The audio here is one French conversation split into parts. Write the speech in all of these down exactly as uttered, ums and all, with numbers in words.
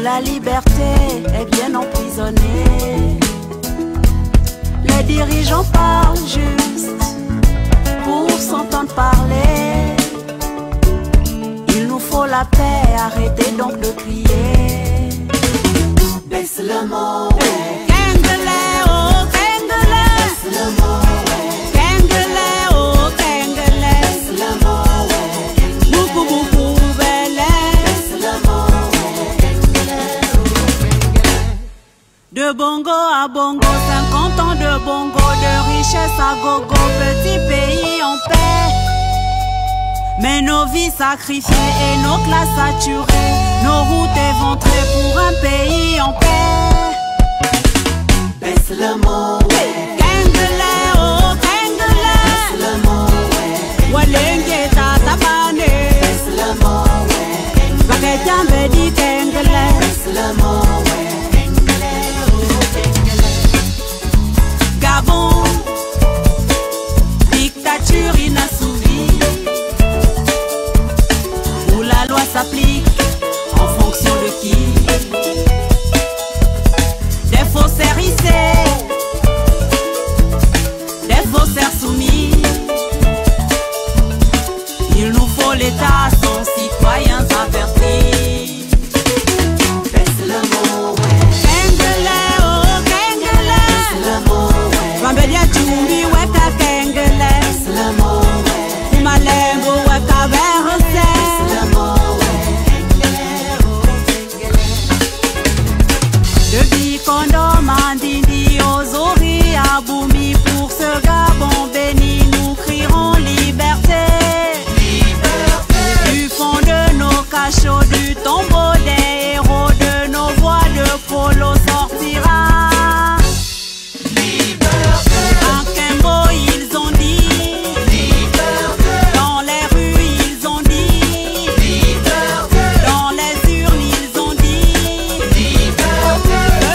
la liberté est bien emprisonnée. Les dirigeants parlent juste pour s'entendre parler. Il nous faut la paix, arrêtez donc de crier. Baisse le mot, ouais. Kengele, oh Kengele. Baisse le mot, ouais. Kengele, oh Kengele. Baisse le mot, ouais. Beaucoup, beaucoup, belle. Baisse le mot, ouais. Kengele, oh Kengele. De bongo à bongo, cinquante ans de bongo, de richesse à gogo, petit pays en paix. Mais nos vies sacrifiées et nos classes saturées, nos routes éventrées pour un pays en paix. Baisse le mot, ouais. Kengele, oh Kengele. Baisse le mot, ouais. Walenge tatabane. Baisse le mot, ouais. Baketiambe di Kengele. Baisse le mot, ouais. Kengele, oh Kengele. Gabon, dictature inassouvie. La loi s'applique en fonction de qui? Des faussaires hissés, des faussaires soumis. Il nous faut l'État sans citoyens avertis. Baisse le mot, ouais. Kengele, oh Kengele. Baisse le mot, ouais. Rambelia Tchumbi, weka Kengele. Baisse le mot, ouais. Malembo, weka Verse. Kondo Mandindi, Ozori, Aboumi, pour ce Gabon béni, nous crierons liberté. Liberté. Du fond de nos cachots, du tombeau des héros, de nos voix de polo sortira. Liberté. En Kembo, ils ont dit. Liberté. Dans les rues, ils ont dit. Liberté. Dans les urnes, ils ont dit. Liberté.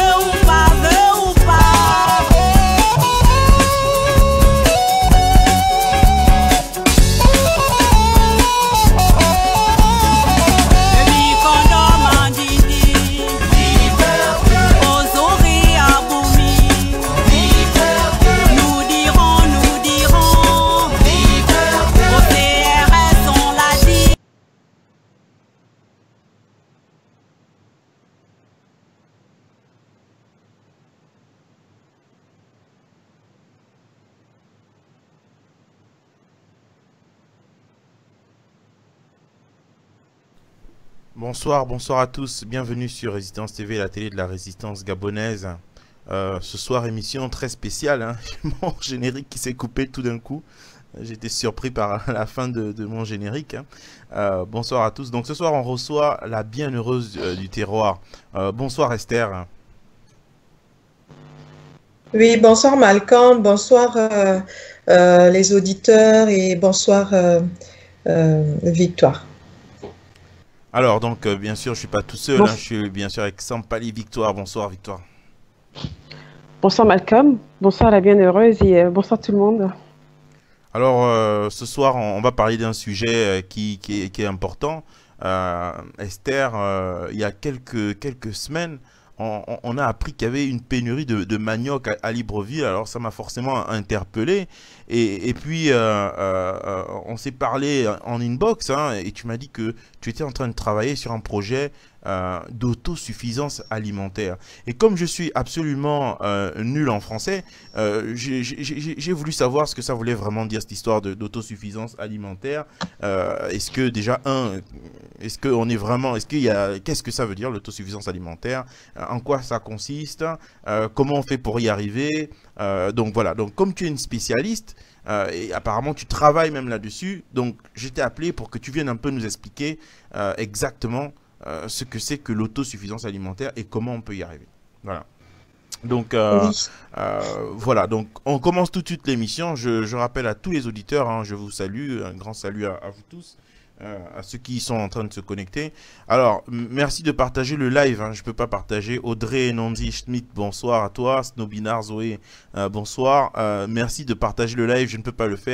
Bonsoir, bonsoir à tous, bienvenue sur Résistance T V, la télé de la résistance gabonaise. Euh, ce soir, émission très spéciale, hein. Mon générique qui s'est coupé tout d'un coup. J'étais surpris par la fin de, de mon générique. Hein. Euh, bonsoir à tous. Donc ce soir, on reçoit la bienheureuse euh, du terroir. Euh, bonsoir Esther. Oui, bonsoir Malcolm, bonsoir euh, euh, les auditeurs et bonsoir euh, euh, Victoire. Alors, donc, euh, bien sûr, je ne suis pas tout seul, bon. hein, je suis bien sûr avec Sampali Victoire. Bonsoir, Victoire. Bonsoir, Malcolm. Bonsoir, la bienheureuse et euh, bonsoir tout le monde. Alors, euh, ce soir, on, on va parler d'un sujet euh, qui, qui, est, qui est important. Euh, Esther, euh, il y a quelques, quelques semaines, on, on a appris qu'il y avait une pénurie de, de manioc à, à Libreville. Alors, ça m'a forcément interpellé. Et, et puis, euh, euh, on s'est parlé en inbox, hein, et tu m'as dit que tu étais en train de travailler sur un projet euh, d'autosuffisance alimentaire. Et comme je suis absolument euh, nul en français, euh, j'ai voulu savoir ce que ça voulait vraiment dire, cette histoire d'autosuffisance alimentaire. Euh, est-ce que déjà, un, est-ce qu'on est vraiment, est-ce qu'il y a, qu'est-ce que ça veut dire l'autosuffisance alimentaire? En quoi ça consiste? euh, Comment on fait pour y arriver? euh, Donc voilà, donc comme tu es une spécialiste, Euh, et apparemment tu travailles même là-dessus, donc je t'ai appelé pour que tu viennes un peu nous expliquer euh, exactement euh, ce que c'est que l'autosuffisance alimentaire et comment on peut y arriver. Voilà. Donc euh, oui. euh, voilà, donc on commence tout de suite l'émission. Je, je rappelle à tous les auditeurs, hein, je vous salue, un grand salut à, à vous tous. Euh, à ceux qui sont en train de se connecter. Alors, merci de partager le live, hein. Je ne peux pas partager. Audrey Nonzi Schmidt, bonsoir à toi. Snobinar Zoé, euh, bonsoir. Euh, merci de partager le live, je ne peux pas le faire.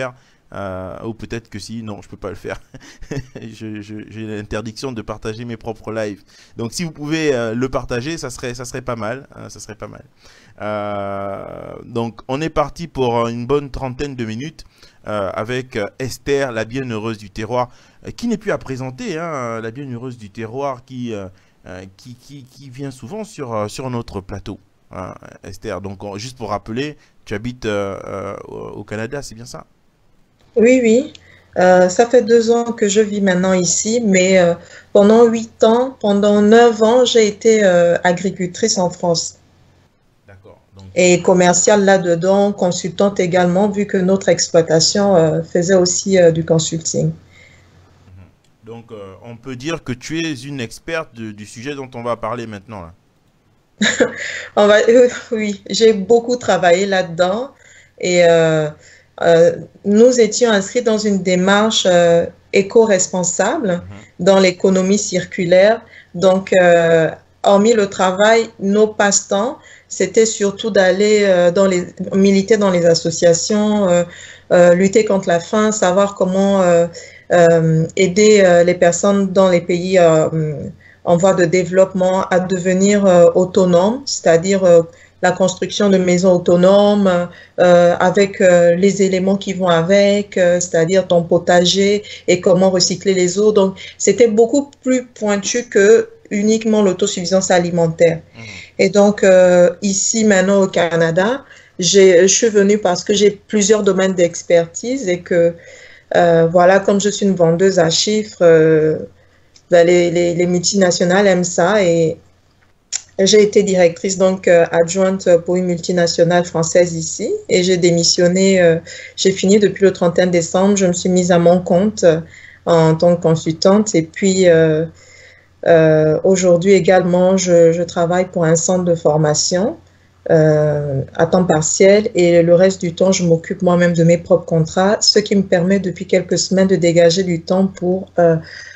Euh, ou peut-être que si, non, je peux pas le faire. J'ai l'interdiction de partager mes propres lives. Donc si vous pouvez euh, le partager, ça serait, ça serait pas mal. Hein, ça serait pas mal. Euh, donc on est parti pour une bonne trentaine de minutes euh, avec Esther, la bienheureuse du terroir, euh, qui n'est plus à présenter, hein, la bienheureuse du terroir qui, euh, qui, qui, qui vient souvent sur, sur notre plateau. Hein, Esther, donc on, juste pour rappeler, tu habites euh, euh, au Canada, c'est bien ça? Oui, oui. Euh, ça fait deux ans que je vis maintenant ici, mais euh, pendant huit ans, pendant neuf ans, j'ai été euh, agricultrice en France. D'accord. Donc... Et commerciale là-dedans, consultante également, vu que notre exploitation euh, faisait aussi euh, du consulting. Donc, euh, on peut dire que tu es une experte de, du sujet dont on va parler maintenant, là. On va, euh, oui, j'ai beaucoup travaillé là-dedans et euh, euh, nous étions inscrits dans une démarche euh, éco-responsable mm-hmm. dans l'économie circulaire. Donc, euh, hormis le travail, nos passe-temps, c'était surtout d'aller euh, dans les militer dans les associations, euh, euh, lutter contre la faim, savoir comment euh, euh, aider euh, les personnes dans les pays euh, en voie de développement à devenir euh, autonomes, c'est-à-dire euh, la construction de maisons autonomes euh, avec euh, les éléments qui vont avec, euh, c'est-à-dire ton potager et comment recycler les eaux. Donc, c'était beaucoup plus pointu que uniquement l'autosuffisance alimentaire. Mmh. Et donc, euh, ici, maintenant au Canada, je suis venue parce que j'ai plusieurs domaines d'expertise et que, euh, voilà, comme je suis une vendeuse à chiffres, euh, ben les, les, les multinationales aiment ça et j'ai été directrice, donc euh, adjointe pour une multinationale française ici et j'ai démissionné, euh, j'ai fini depuis le trente et un décembre, je me suis mise à mon compte euh, en tant que consultante et puis euh, euh, aujourd'hui également, je, je travaille pour un centre de formation euh, à temps partiel et le reste du temps, je m'occupe moi-même de mes propres contrats, ce qui me permet depuis quelques semaines de dégager du temps pour euh,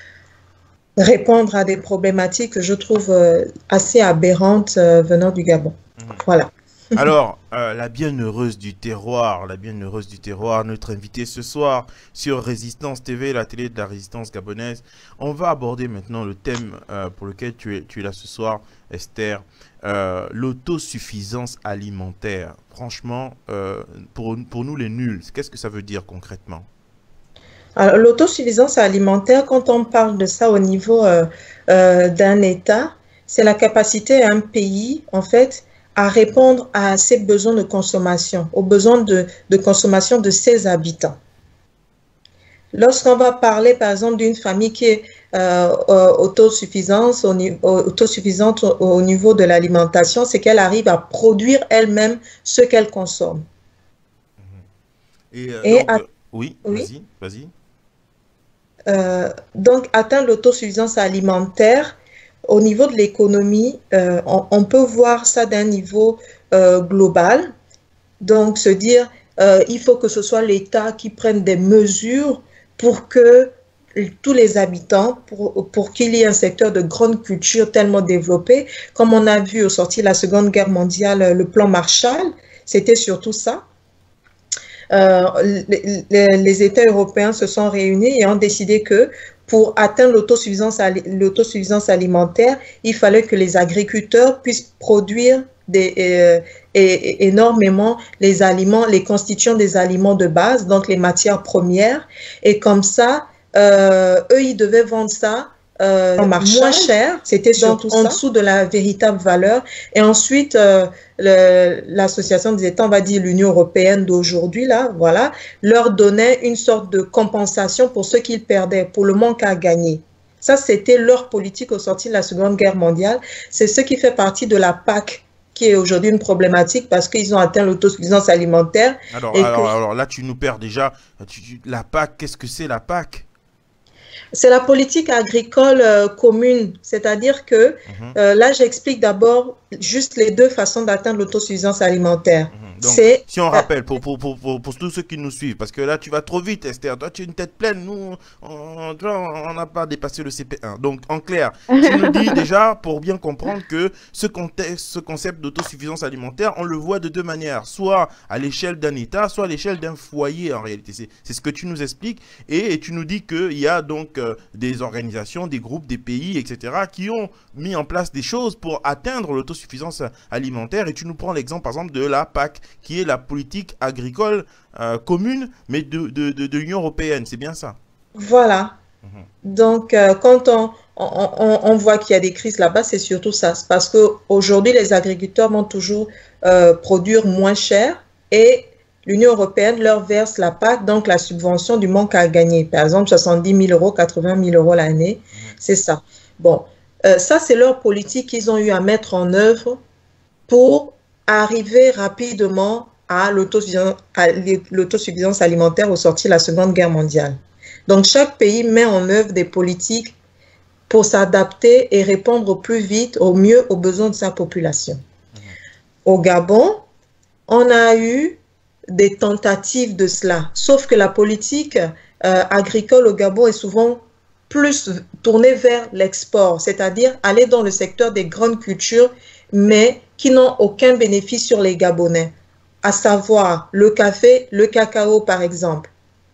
répondre à des problématiques que je trouve euh, assez aberrantes euh, venant du Gabon. Mmh. Voilà. Alors, euh, la bienheureuse du terroir, la bienheureuse du terroir, notre invitée ce soir sur Résistance T V, la télé de la résistance gabonaise. On va aborder maintenant le thème euh, pour lequel tu es, tu es là ce soir, Esther, euh, l'autosuffisance alimentaire. Franchement, euh, pour, pour nous les nuls, qu'est-ce que ça veut dire concrètement? Alors, l'autosuffisance alimentaire, quand on parle de ça au niveau euh, euh, d'un État, c'est la capacité d'un pays, en fait, à répondre à ses besoins de consommation, aux besoins de, de consommation de ses habitants. Lorsqu'on va parler, par exemple, d'une famille qui est euh, autosuffisante, au, autosuffisante au, au niveau de l'alimentation, c'est qu'elle arrive à produire elle-même ce qu'elle consomme. Et, euh, Et donc, à... oui, vas-y, vas-y. Euh, donc, atteindre l'autosuffisance alimentaire, au niveau de l'économie, euh, on, on peut voir ça d'un niveau euh, global. Donc, se dire, euh, il faut que ce soit l'État qui prenne des mesures pour que tous les habitants, pour, pour qu'il y ait un secteur de grande culture tellement développé. Comme on a vu au sortir de la Seconde Guerre mondiale, le plan Marshall, c'était surtout ça. Euh, les, les, les États européens se sont réunis et ont décidé que pour atteindre l'autosuffisance l'autosuffisance alimentaire, il fallait que les agriculteurs puissent produire des, euh, et, et, énormément les aliments, les constituants des aliments de base, donc les matières premières. Et comme ça, euh, eux, ils devaient vendre ça Euh, en marché moins cher, c'était surtout en dessous de la véritable valeur. Et ensuite, euh, l'association des États, on va dire l'Union européenne d'aujourd'hui, là, voilà, leur donnait une sorte de compensation pour ce qu'ils perdaient, pour le manque à gagner. Ça, c'était leur politique au sortir de la Seconde Guerre mondiale. C'est ce qui fait partie de la P A C, qui est aujourd'hui une problématique parce qu'ils ont atteint l'autosuffisance alimentaire. Alors, et alors, que... alors là, tu nous perds déjà. Tu, tu, la P A C, qu'est-ce que c'est la P A C? C'est la politique agricole euh, commune, c'est-à-dire que Mhm. euh, là, j'explique d'abord juste les deux façons d'atteindre l'autosuffisance alimentaire. Mhm. Donc, C'est si on euh, rappelle, pour, pour, pour, pour, pour tous ceux qui nous suivent, parce que là, tu vas trop vite, Esther. Toi, tu as une tête pleine. Nous, on tu vois, on n'a pas dépassé le C P un. Donc, en clair, tu nous dis déjà, pour bien comprendre, que ce, contexte, ce concept d'autosuffisance alimentaire, on le voit de deux manières. Soit à l'échelle d'un État, soit à l'échelle d'un foyer, en réalité. C'est c'est ce que tu nous expliques. Et, et tu nous dis qu'il y a donc euh, des organisations, des groupes, des pays, et cetera, qui ont mis en place des choses pour atteindre l'autosuffisance alimentaire. Et tu nous prends l'exemple, par exemple, de la P A C, qui est la politique agricole euh, commune, mais de, de, de, de l'Union européenne. C'est bien ça? voilà. Mhm. Donc, euh, quand on, on, on- on voit qu'il y a des crises là-bas, c'est surtout ça. C'est parce qu'aujourd'hui, les agriculteurs vont toujours euh, produire moins cher et l'Union européenne leur verse la P A C, donc la subvention du manque à gagner. Par exemple, soixante-dix mille euros, quatre-vingt mille euros l'année, c'est ça. Bon, euh, ça, c'est leur politique qu'ils ont eu à mettre en œuvre pour arriver rapidement à l'autosuffisance à l'autosuffisance alimentaire au sortir de la Seconde Guerre mondiale. Donc, chaque pays met en œuvre des politiques pour s'adapter et répondre au plus vite, au mieux aux besoins de sa population. Au Gabon, on a eu des tentatives de cela, sauf que la politique euh, agricole au Gabon est souvent plus tournée vers l'export, c'est-à-dire aller dans le secteur des grandes cultures, mais qui n'ont aucun bénéfice sur les Gabonais, à savoir le café, le cacao par exemple.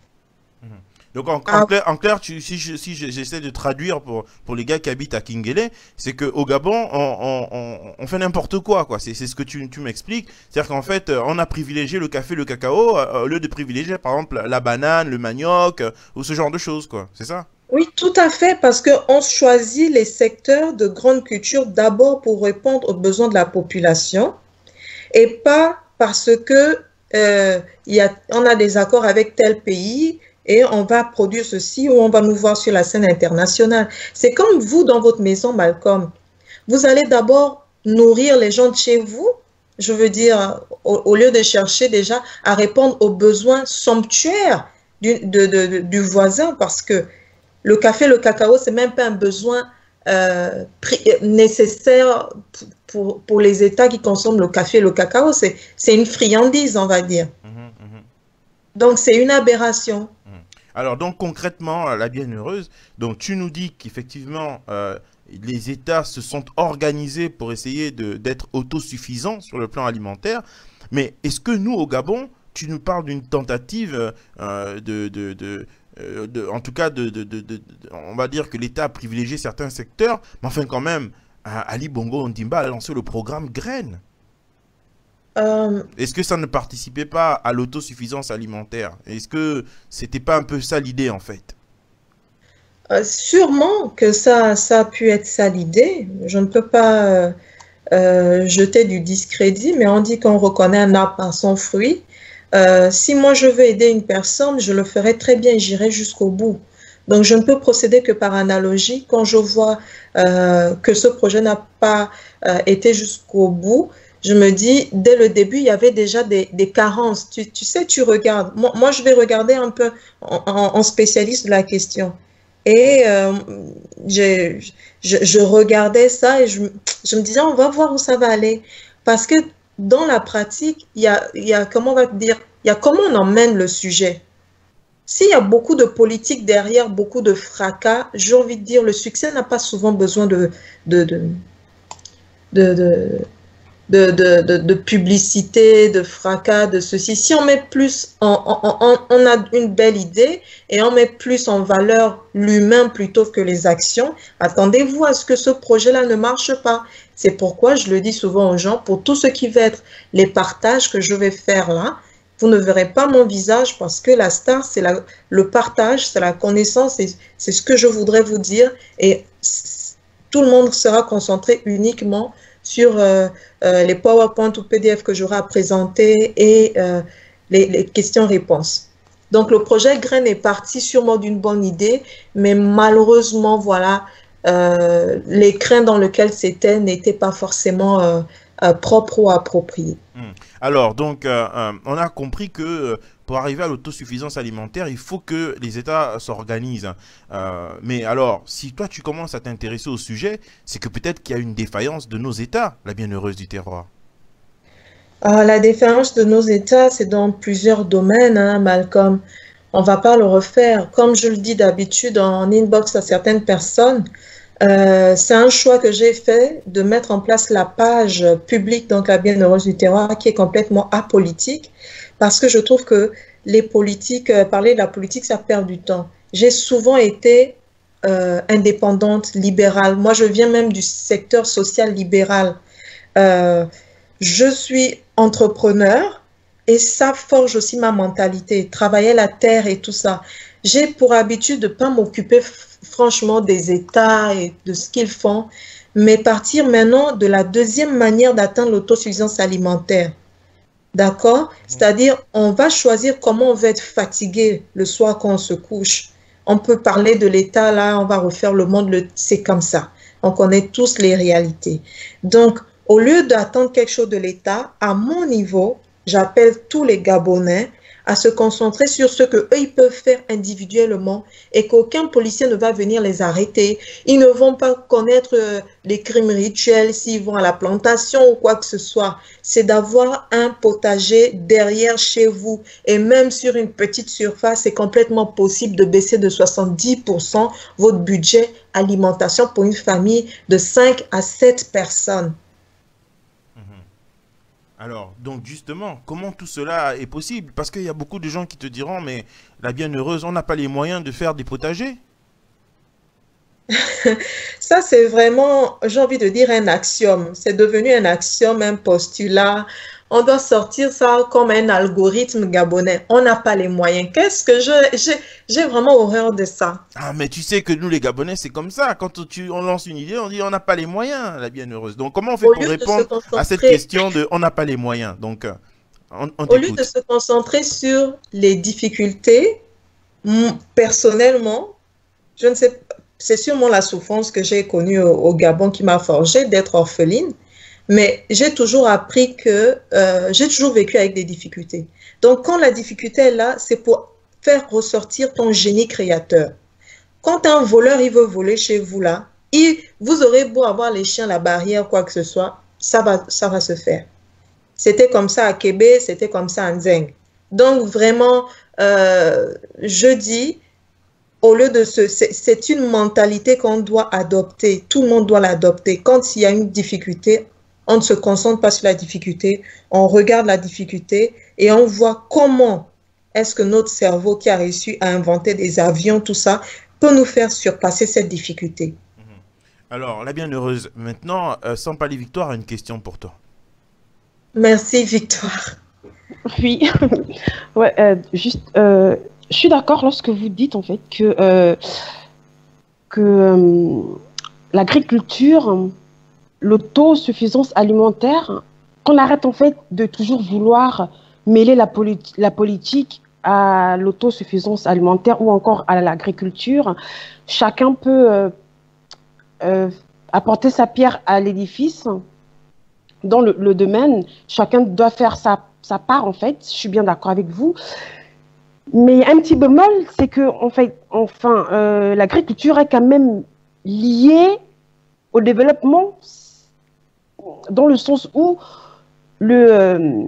Donc, en, en Ah, clair, en clair tu, si je- si je- j'essaie de traduire pour, pour les gars qui habitent à Kingele, c'est qu'au Gabon, on, on, on, on fait n'importe quoi, quoi. C'est c'est ce que tu, tu m'expliques. C'est-à-dire qu'en fait, euh, on a privilégié le café, le cacao, euh, au lieu de privilégier, par exemple, la, la banane, le manioc, euh, ou ce genre de choses, quoi. C'est ça? oui, tout à fait, parce qu'on choisit les secteurs de grande culture d'abord pour répondre aux besoins de la population et pas parce que euh, il y a, on a des accords avec tel pays et on va produire ceci ou on va nous voir sur la scène internationale. C'est comme vous dans votre maison, Malcolm. Vous allez d'abord nourrir les gens de chez vous, je veux dire, au, au lieu de chercher déjà à répondre aux besoins somptuaires du, de, de, de, du voisin, parce que le café, le cacao, c'est même pas un besoin euh, nécessaire pour, pour les États qui consomment le café et le cacao. C'est, c'est une friandise, on va dire. Mhm, mhm. Donc, c'est une aberration. Alors, donc, concrètement, la bienheureuse, donc, tu nous dis qu'effectivement, euh, les États se sont organisés pour essayer de, d'être autosuffisants sur le plan alimentaire. Mais est-ce que nous, au Gabon, tu nous parles d'une tentative euh, de, de, de, euh, de, en tout cas, de, de, de, de- de- on va dire que l'État a privilégié certains secteurs, mais enfin, quand même, euh, Ali Bongo Ondimba a lancé le programme Graines. Euh, Est-ce que ça ne participait pas à l'autosuffisance alimentaire? Est-ce que c'était pas un peu ça l'idée, en fait? euh, sûrement que ça, ça a pu être ça l'idée. Je ne peux pas euh, euh, jeter du discrédit, mais on dit qu'on reconnaît un arbre par son fruit. Euh, si moi je veux aider une personne, je le ferai très bien, j'irai jusqu'au bout. Donc je ne peux procéder que par analogie. Quand je vois euh, que ce projet n'a pas euh, été jusqu'au bout, je me dis, dès le début, il y avait déjà des, des carences. Tu, tu sais, tu regardes. Moi, moi, je vais regarder un peu en, en- en spécialiste de la question. Et euh, j'ai- je, je regardais ça et je, me- je me disais, on va voir où ça va aller. Parce que dans la pratique, il y a, il y a, comment on va dire, il y a comment on emmène le sujet. S'il y a beaucoup de politique derrière, beaucoup de fracas, j'ai envie de dire, le succès n'a pas souvent besoin de, de, de, de, de, de, de, de- de publicité, de fracas, de ceci. Si on met plus, en, en- en- on a une belle idée et on met plus en valeur l'humain plutôt que les actions, attendez-vous à ce que ce projet-là ne marche pas. C'est pourquoi je le dis souvent aux gens, pour tout ce qui va être les partages que je vais faire là, vous ne verrez pas mon visage parce que la star, c'est la- le partage, c'est la connaissance, et c'est ce que je voudrais vous dire. Et c- tout le monde sera concentré uniquement sur euh, euh, les PowerPoint ou P D F que j'aurai à présenter et euh, les, les questions-réponses. Donc, le projet Graines est parti sûrement d'une bonne idée, mais malheureusement, voilà, euh, les craintes dans lesquelles c'était n'étaient pas forcément euh, euh, propres ou appropriées. Hmm. Alors, donc, euh, euh, on a compris que euh, pour arriver à l'autosuffisance alimentaire, il faut que les États s'organisent. Euh, mais alors, si toi tu commences à t'intéresser au sujet, c'est que peut-être qu'il y a une défaillance de nos États, la bienheureuse du terroir. Ah, la défaillance de nos États, c'est dans plusieurs domaines, hein, Malcolm. On ne va pas le refaire. Comme je le dis d'habitude en inbox à certaines personnes, euh, c'est un choix que j'ai fait de mettre en place la page publique, donc la bienheureuse du terroir, qui est complètement apolitique, parce que je trouve que les politiques, euh, parler de la politique, ça perd du temps. J'ai souvent été euh, indépendante, libérale. Moi, je viens même du secteur social libéral. Euh, je suis entrepreneur et ça forge aussi ma mentalité, travailler la terre et tout ça. J'ai pour habitude de ne pas m'occuper franchement des États et de ce qu'ils font, mais partir maintenant de la deuxième manière d'atteindre l'autosuffisance alimentaire. D'accord? C'est-à-dire, on va choisir comment on va être fatigué le soir quand on se couche. On peut parler de l'État, là, on va refaire le monde, le... c'est comme ça. On connaît tous les réalités. Donc, au lieu d'attendre quelque chose de l'État, à mon niveau, j'appelle tous les Gabonais à se concentrer sur ce qu'eux, ils peuvent faire individuellement et qu'aucun policier ne va venir les arrêter. Ils ne vont pas connaître euh, les crimes rituels s'ils vont à la plantation ou quoi que ce soit. C'est d'avoir un potager derrière chez vous. Et même sur une petite surface, c'est complètement possible de baisser de soixante-dix pour cent votre budget alimentation pour une famille de cinq à sept personnes. Alors, donc justement, comment tout cela est possible? Parce qu'il y a beaucoup de gens qui te diront, mais la bienheureuse, on n'a pas les moyens de faire des potagers. Ça, c'est vraiment, j'ai envie de dire, un axiome. C'est devenu un axiome, un postulat. On doit sortir ça comme un algorithme gabonais. On n'a pas les moyens. Qu'est-ce que je... J'ai vraiment horreur de ça. Ah, mais tu sais que nous, les Gabonais, c'est comme ça. Quand tu, on lance une idée, on dit on n'a pas les moyens, la bienheureuse. Donc, comment on fait Au pour lieu de répondre se concentrer- à cette question de on n'a pas les moyens? Donc, euh, on, on Au lieu de t'écoute. se concentrer sur les difficultés, m- personnellement, je ne sais pas, c'est sûrement la souffrance que j'ai connue au, au Gabon qui m'a forgé d'être orpheline, mais j'ai toujours appris que euh, j'ai toujours vécu avec des difficultés. Donc, quand la difficulté est là, c'est pour faire ressortir ton génie créateur. Quand un voleur, il veut voler chez vous là, il, vous aurez beau avoir les chiens, la barrière, quoi que ce soit, ça va, ça va se faire. C'était comme ça à Québec, c'était comme ça à Nzeng. Donc, vraiment, euh, je dis, au lieu de ce... C'est c'est une mentalité qu'on doit adopter. Tout le monde doit l'adopter. Quand il y a une difficulté, on ne se concentre pas sur la difficulté, on regarde la difficulté et on voit comment est-ce que notre cerveau qui a réussi à inventer des avions, tout ça, peut nous faire surpasser cette difficulté. Alors, la bienheureuse, maintenant, euh, sans parler victoire, une question pour toi. Merci, Victoire. Oui, ouais, euh, juste, euh, je suis d'accord lorsque vous dites en fait que, euh, que euh, l'agriculture, l'autosuffisance alimentaire, qu'on arrête en fait de toujours vouloir mêler la, politi- la politique à l'autosuffisance alimentaire ou encore à l'agriculture. Chacun peut euh, euh, apporter sa pierre à l'édifice dans le, le domaine. Chacun doit faire sa, sa part en fait. Je suis bien d'accord avec vous. Mais un petit bémol, c'est que en fait, enfin, euh, l'agriculture est quand même liée au développement, dans le sens où le, euh,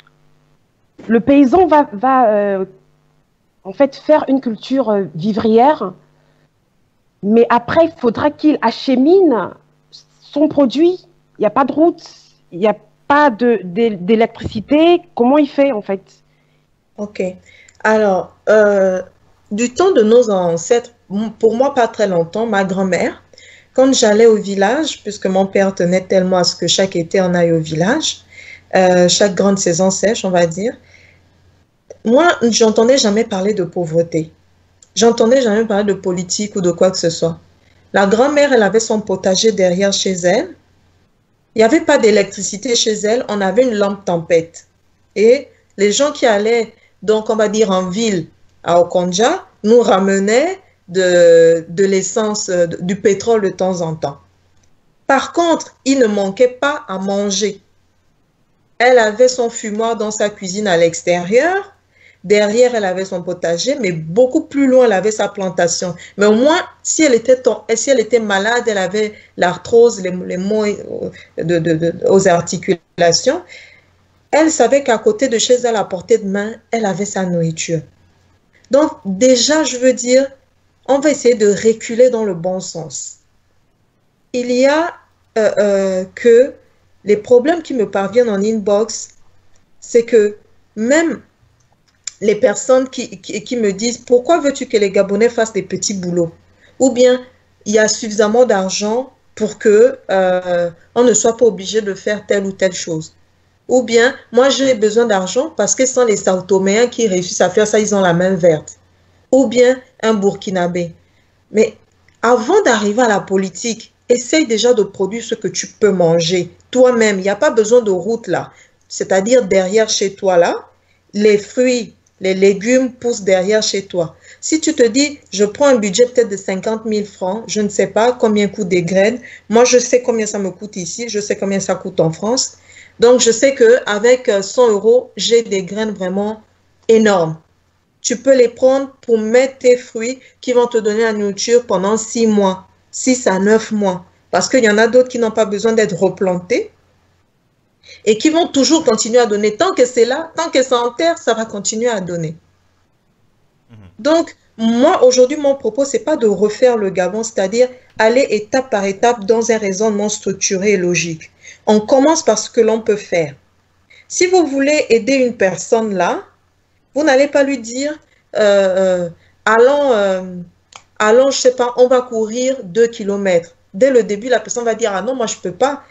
le paysan va, va euh, en fait faire une culture euh, vivrière, mais après, il faudra qu'il achemine son produit. Il n'y a pas de route, il n'y a pas de, de, d'électricité. Comment il fait en fait? Ok. Alors, euh, du temps de nos ancêtres, pour moi, pas très longtemps, ma grand-mère, quand j'allais au village, puisque mon père tenait tellement à ce que chaque été on aille au village, euh, chaque grande saison sèche, on va dire, moi, j'entendais jamais parler de pauvreté. J'entendais jamais parler de politique ou de quoi que ce soit. La grand-mère, elle avait son potager derrière chez elle. Il n'y avait pas d'électricité chez elle. On avait une lampe tempête. Et les gens qui allaient, donc on va dire en ville, à Okonja, nous ramenaient de, de l'essence, du pétrole de temps en temps. Par contre, il ne manquait pas à manger. Elle avait son fumoir dans sa cuisine à l'extérieur. Derrière, elle avait son potager, mais beaucoup plus loin, elle avait sa plantation. Mais au moins, si elle était, si elle était malade, elle avait l'arthrose, les, les maux de, de, de, aux articulations, elle savait qu'à côté de chez elle, à portée de main, elle avait sa nourriture. Donc, déjà, je veux dire, on va essayer de reculer dans le bon sens. Il y a euh, euh, que les problèmes qui me parviennent en inbox, c'est que même les personnes qui, qui, qui me disent « Pourquoi veux-tu que les Gabonais fassent des petits boulots ?» Ou bien « Il y a suffisamment d'argent pour que euh, on ne soit pas obligé de faire telle ou telle chose. » Ou bien « Moi, j'ai besoin d'argent parce que ce sont les Sao-Toméens qui réussissent à faire ça, ils ont la main verte. » Ou bien un Burkinabé. Mais avant d'arriver à la politique, essaye déjà de produire ce que tu peux manger toi-même. Il n'y a pas besoin de route là. C'est-à-dire derrière chez toi là, les fruits, les légumes poussent derrière chez toi. Si tu te dis, je prends un budget peut-être de cinquante mille francs, je ne sais pas combien coûtent des graines. Moi, je sais combien ça me coûte ici, je sais combien ça coûte en France. Donc, je sais qu'avec cent euros, j'ai des graines vraiment énormes. Tu peux les prendre pour mettre tes fruits qui vont te donner la nourriture pendant six mois, six à neuf mois. Parce qu'il y en a d'autres qui n'ont pas besoin d'être replantés et qui vont toujours continuer à donner. Tant que c'est là, tant que c'est en terre, ça va continuer à donner. Mmh. Donc, moi, aujourd'hui, mon propos, ce n'est pas de refaire le Gabon, c'est-à-dire aller étape par étape dans un raisonnement structuré et logique. On commence par ce que l'on peut faire. Si vous voulez aider une personne là, vous n'allez pas lui dire, euh, euh, allons, euh, allons, je ne sais pas, on va courir deux kilomètres. Dès le début, la personne va dire, ah non, moi, je ne peux pas.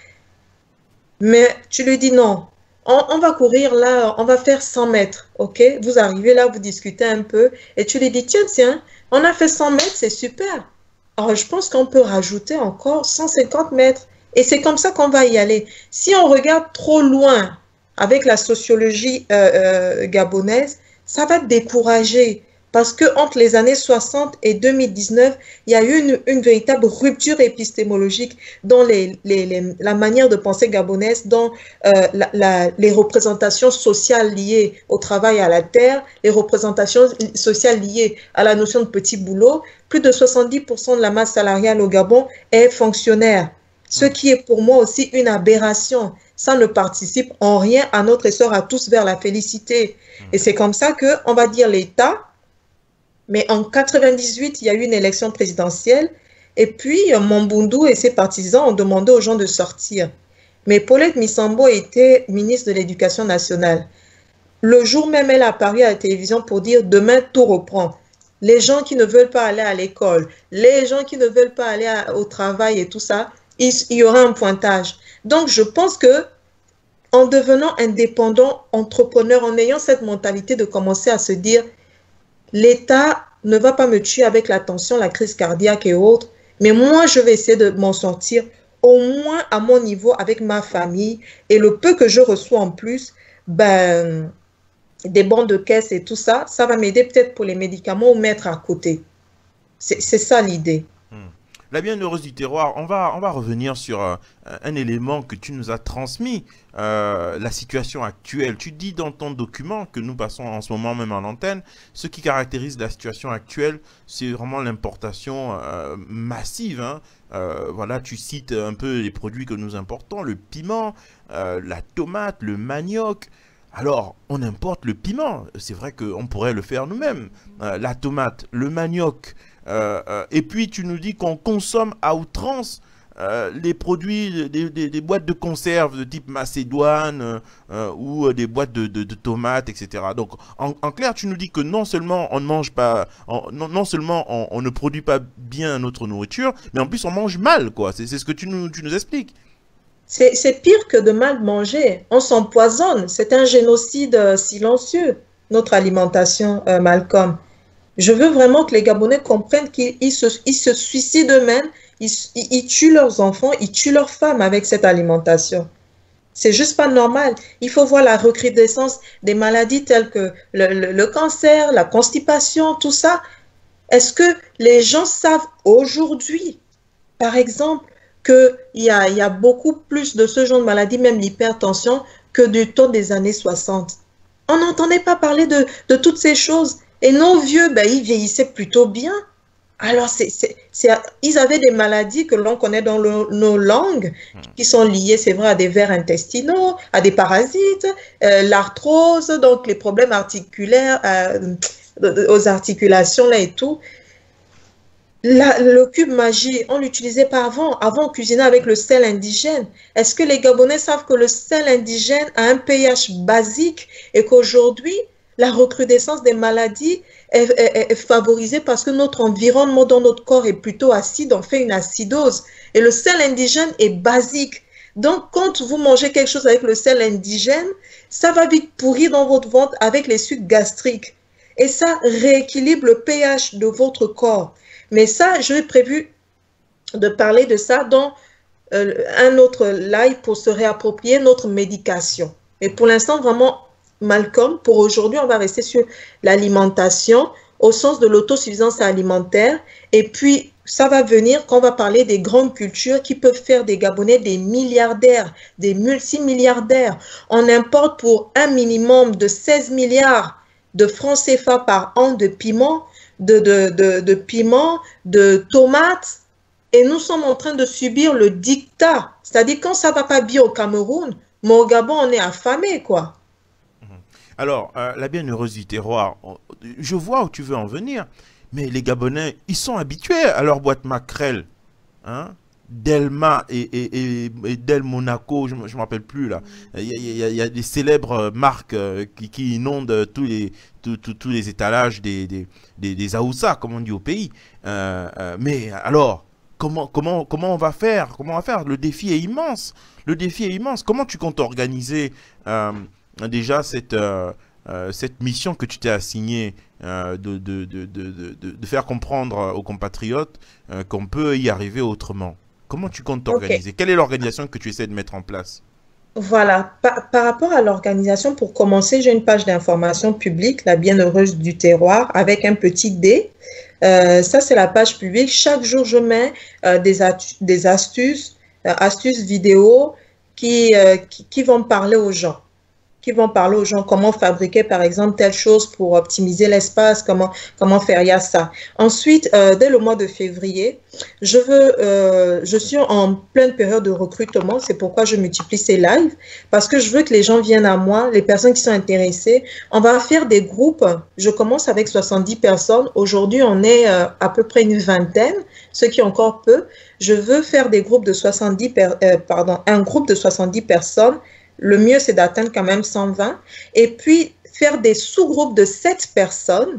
Mais tu lui dis, non, on, on va courir là, on va faire cent mètres, ok? Vous arrivez là, vous discutez un peu, et tu lui dis, tiens, tiens, on a fait cent mètres, c'est super. Alors, je pense qu'on peut rajouter encore cent cinquante mètres. Et c'est comme ça qu'on va y aller. Si on regarde trop loin avec la sociologie euh, euh, gabonaise, ça va décourager parce que entre les années soixante et deux mille dix-neuf, il y a eu une, une véritable rupture épistémologique dans les, les, les, la manière de penser gabonaise, dans euh, la, la, les représentations sociales liées au travail à la terre, les représentations sociales liées à la notion de petit boulot. Plus de soixante-dix pour cent de la masse salariale au Gabon est fonctionnaire, ce qui est pour moi aussi une aberration. Ça ne participe en rien à notre essor à tous vers la félicité. Et c'est comme ça qu'on va dire l'État, mais en quatre-vingt-dix-huit, il y a eu une élection présidentielle, et puis Mambundu et ses partisans ont demandé aux gens de sortir. Mais Paulette Misambo était ministre de l'Éducation nationale. Le jour même, elle a apparu à la télévision pour dire « Demain, tout reprend ». Les gens qui ne veulent pas aller à l'école, les gens qui ne veulent pas aller à, au travail et tout ça, il, il y aura un pointage. Donc, je pense que en devenant indépendant, entrepreneur, en ayant cette mentalité de commencer à se dire l'État ne va pas me tuer avec la tension, la crise cardiaque et autres, mais moi, je vais essayer de m'en sortir au moins à mon niveau avec ma famille et le peu que je reçois en plus, ben, des bons de caisse et tout ça, ça va m'aider peut-être pour les médicaments ou mettre à côté. C'est ça l'idée. La bienheureuse du terroir, on va, on va revenir sur euh, un élément que tu nous as transmis, euh, la situation actuelle. Tu dis dans ton document que nous passons en ce moment même en antenne, ce qui caractérise la situation actuelle, c'est vraiment l'importation euh, massive. Hein. Euh, voilà, tu cites un peu les produits que nous importons, le piment, euh, la tomate, le manioc. Alors, on importe le piment, c'est vrai qu'on pourrait le faire nous-mêmes. Euh, la tomate, le manioc, euh, euh, et puis tu nous dis qu'on consomme à outrance euh, les produits, des, des, des boîtes de conserve de type Macédoine euh, ou des boîtes de, de, de tomates, et cetera. Donc, en, en clair, tu nous dis que non seulement on ne mange pas, on, non, non seulement on, on ne produit pas bien notre nourriture, mais en plus on mange mal, quoi. C'est ce que tu nous, tu nous expliques. C'est pire que de mal manger. On s'empoisonne. C'est un génocide euh, silencieux, notre alimentation, euh, Malcolm. Je veux vraiment que les Gabonais comprennent qu'ils se, ils se suicident eux-mêmes, ils, ils, ils tuent leurs enfants, ils tuent leurs femmes avec cette alimentation. C'est juste pas normal. Il faut voir la recrudescence des maladies telles que le, le, le cancer, la constipation, tout ça. Est-ce que les gens savent aujourd'hui, par exemple, qu'il y a, y a beaucoup plus de ce genre de maladie, même l'hypertension, que du temps des années soixante. On n'entendait pas parler de, de toutes ces choses. Et nos vieux, ben, ils vieillissaient plutôt bien. Alors, c'est, c'est, c'est, ils avaient des maladies que l'on connaît dans le, nos langues, qui sont liées, c'est vrai, à des vers intestinaux, à des parasites, euh, l'arthrose, donc les problèmes articulaires, euh, aux articulations là et tout. La, le cube magie, on l'utilisait pas avant. Avant, on cuisinait avec le sel indigène. Est-ce que les Gabonais savent que le sel indigène a un pH basique et qu'aujourd'hui, la recrudescence des maladies est, est, est favorisée parce que notre environnement dans notre corps est plutôt acide, on fait une acidose. Et le sel indigène est basique. Donc, quand vous mangez quelque chose avec le sel indigène, ça va vite pourrir dans votre ventre avec les sucs gastriques. Et ça rééquilibre le pH de votre corps. Mais ça, j'ai prévu de parler de ça dans euh, un autre live pour se réapproprier notre médication. Mais pour l'instant, vraiment, Malcolm, pour aujourd'hui, on va rester sur l'alimentation au sens de l'autosuffisance alimentaire. Et puis, ça va venir quand on va parler des grandes cultures qui peuvent faire des Gabonais des milliardaires, des multimilliardaires. On importe pour un minimum de seize milliards de francs C F A par an de piment. De, de, de, de piment, de tomates, et nous sommes en train de subir le dictat. C'est-à-dire, quand ça ne va pas bien au Cameroun, mais au Gabon, on est affamé, quoi. Alors, euh, la bienheureuse du terroir, je vois où tu veux en venir, mais les Gabonais, ils sont habitués à leur boîte maquerelle, hein? Delma et, et, et, et Del Monaco, je ne me rappelle plus là. Il y, a, il, y a, il y a des célèbres marques euh, qui, qui inondent tous les, tous, tous, tous les étalages des, des, des, des Aoussa, comme on dit au pays. Euh, euh, mais alors, comment, comment, comment on va faire? Comment on va faire? Le défi est immense. Le défi est immense. Comment tu comptes organiser euh, déjà cette, euh, euh, cette mission que tu t'es assignée euh, de, de, de, de, de, de faire comprendre aux compatriotes euh, qu'on peut y arriver autrement? Comment tu comptes t'organiser? Okay. Quelle est l'organisation que tu essaies de mettre en place? Voilà, par, par rapport à l'organisation, pour commencer, j'ai une page d'information publique, la bienheureuse du terroir, avec un petit D. Euh, ça, c'est la page publique. Chaque jour, je mets euh, des, des astuces, euh, astuces vidéo qui, euh, qui, qui vont parler aux gens. qui vont parler aux gens comment fabriquer, par exemple, telle chose pour optimiser l'espace, comment, comment faire, il y a ça. Ensuite, euh, dès le mois de février, je veux, euh, je suis en pleine période de recrutement, c'est pourquoi je multiplie ces lives, parce que je veux que les gens viennent à moi, les personnes qui sont intéressées. On va faire des groupes, je commence avec soixante-dix personnes, aujourd'hui on est euh, à peu près une vingtaine, ce qui est encore peu. Je veux faire des groupes de soixante-dix, per, euh, pardon, un groupe de soixante-dix personnes. Le mieux, c'est d'atteindre quand même cent vingt. Et puis, faire des sous-groupes de sept personnes.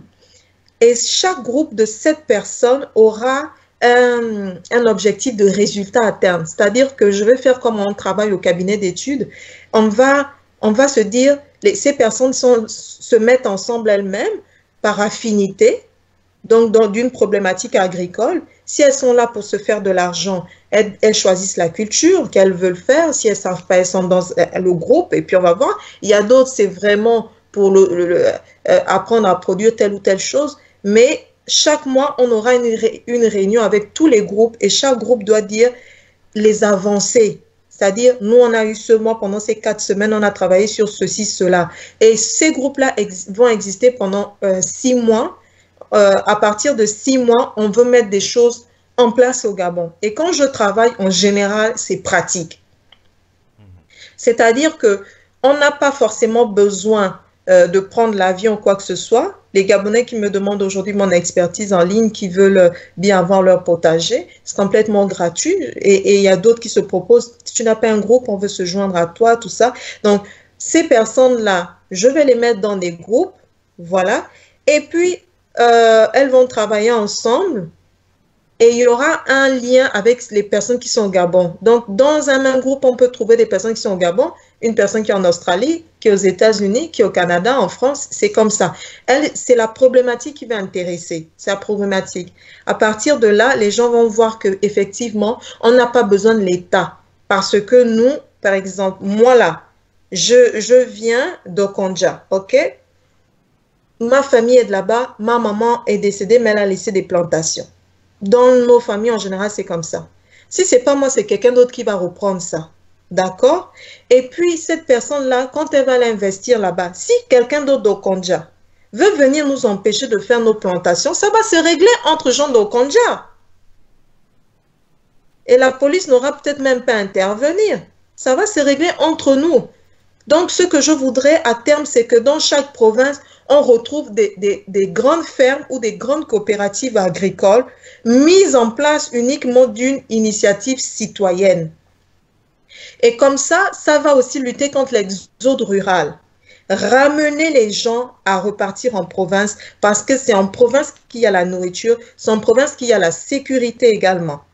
Et chaque groupe de sept personnes aura un, un objectif de résultat à terme. C'est-à-dire que je vais faire comme on travaille au cabinet d'études. On va, on va se dire, les, ces personnes sont, se mettent ensemble elles-mêmes par affinité, donc d'une problématique agricole. Si elles sont là pour se faire de l'argent, elles, elles choisissent la culture qu'elles veulent faire. Si elles ne savent pas, elles sont dans le groupe et puis on va voir. Il y a d'autres, c'est vraiment pour le, le, le, euh, apprendre à produire telle ou telle chose. Mais chaque mois, on aura une, ré, une réunion avec tous les groupes et chaque groupe doit dire les avancées. C'est-à-dire, nous, on a eu ce mois, pendant ces quatre semaines, on a travaillé sur ceci, cela. Et ces groupes-là ex vont exister pendant euh, six mois. Euh, à partir de six mois, on veut mettre des choses en place au Gabon. Et quand je travaille, en général, c'est pratique. C'est-à-dire qu'on n'a pas forcément besoin euh, de prendre l'avion ou quoi que ce soit. Les Gabonais qui me demandent aujourd'hui mon expertise en ligne, qui veulent bien avoir leur potager, c'est complètement gratuit. Et il y a d'autres qui se proposent, si tu n'as pas un groupe, on veut se joindre à toi, tout ça. Donc, ces personnes-là, je vais les mettre dans des groupes, voilà. Et puis, Euh, elles vont travailler ensemble et il y aura un lien avec les personnes qui sont au Gabon. Donc, dans un même groupe, on peut trouver des personnes qui sont au Gabon, une personne qui est en Australie, qui est aux États-Unis, qui est au Canada, en France, c'est comme ça. Elle, c'est la problématique qui va intéresser, c'est la problématique. À partir de là, les gens vont voir qu'effectivement, on n'a pas besoin de l'État parce que nous, par exemple, moi là, je, je viens d'Okonja, ok? Ma famille est de là-bas, ma maman est décédée, mais elle a laissé des plantations. Dans nos familles, en général, c'est comme ça. Si ce n'est pas moi, c'est quelqu'un d'autre qui va reprendre ça. D'accord? Et puis, cette personne-là, quand elle va l'investir là-bas, si quelqu'un d'autre d'Okondja veut venir nous empêcher de faire nos plantations, ça va se régler entre gens d'Okondja. Et la police n'aura peut-être même pas à intervenir. Ça va se régler entre nous. Donc, ce que je voudrais à terme, c'est que dans chaque province, on retrouve des, des, des grandes fermes ou des grandes coopératives agricoles mises en place uniquement d'une initiative citoyenne. Et comme ça, ça va aussi lutter contre l'exode rural. Ramener les gens à repartir en province parce que c'est en province qu'il y a la nourriture, c'est en province qu'il y a la sécurité également.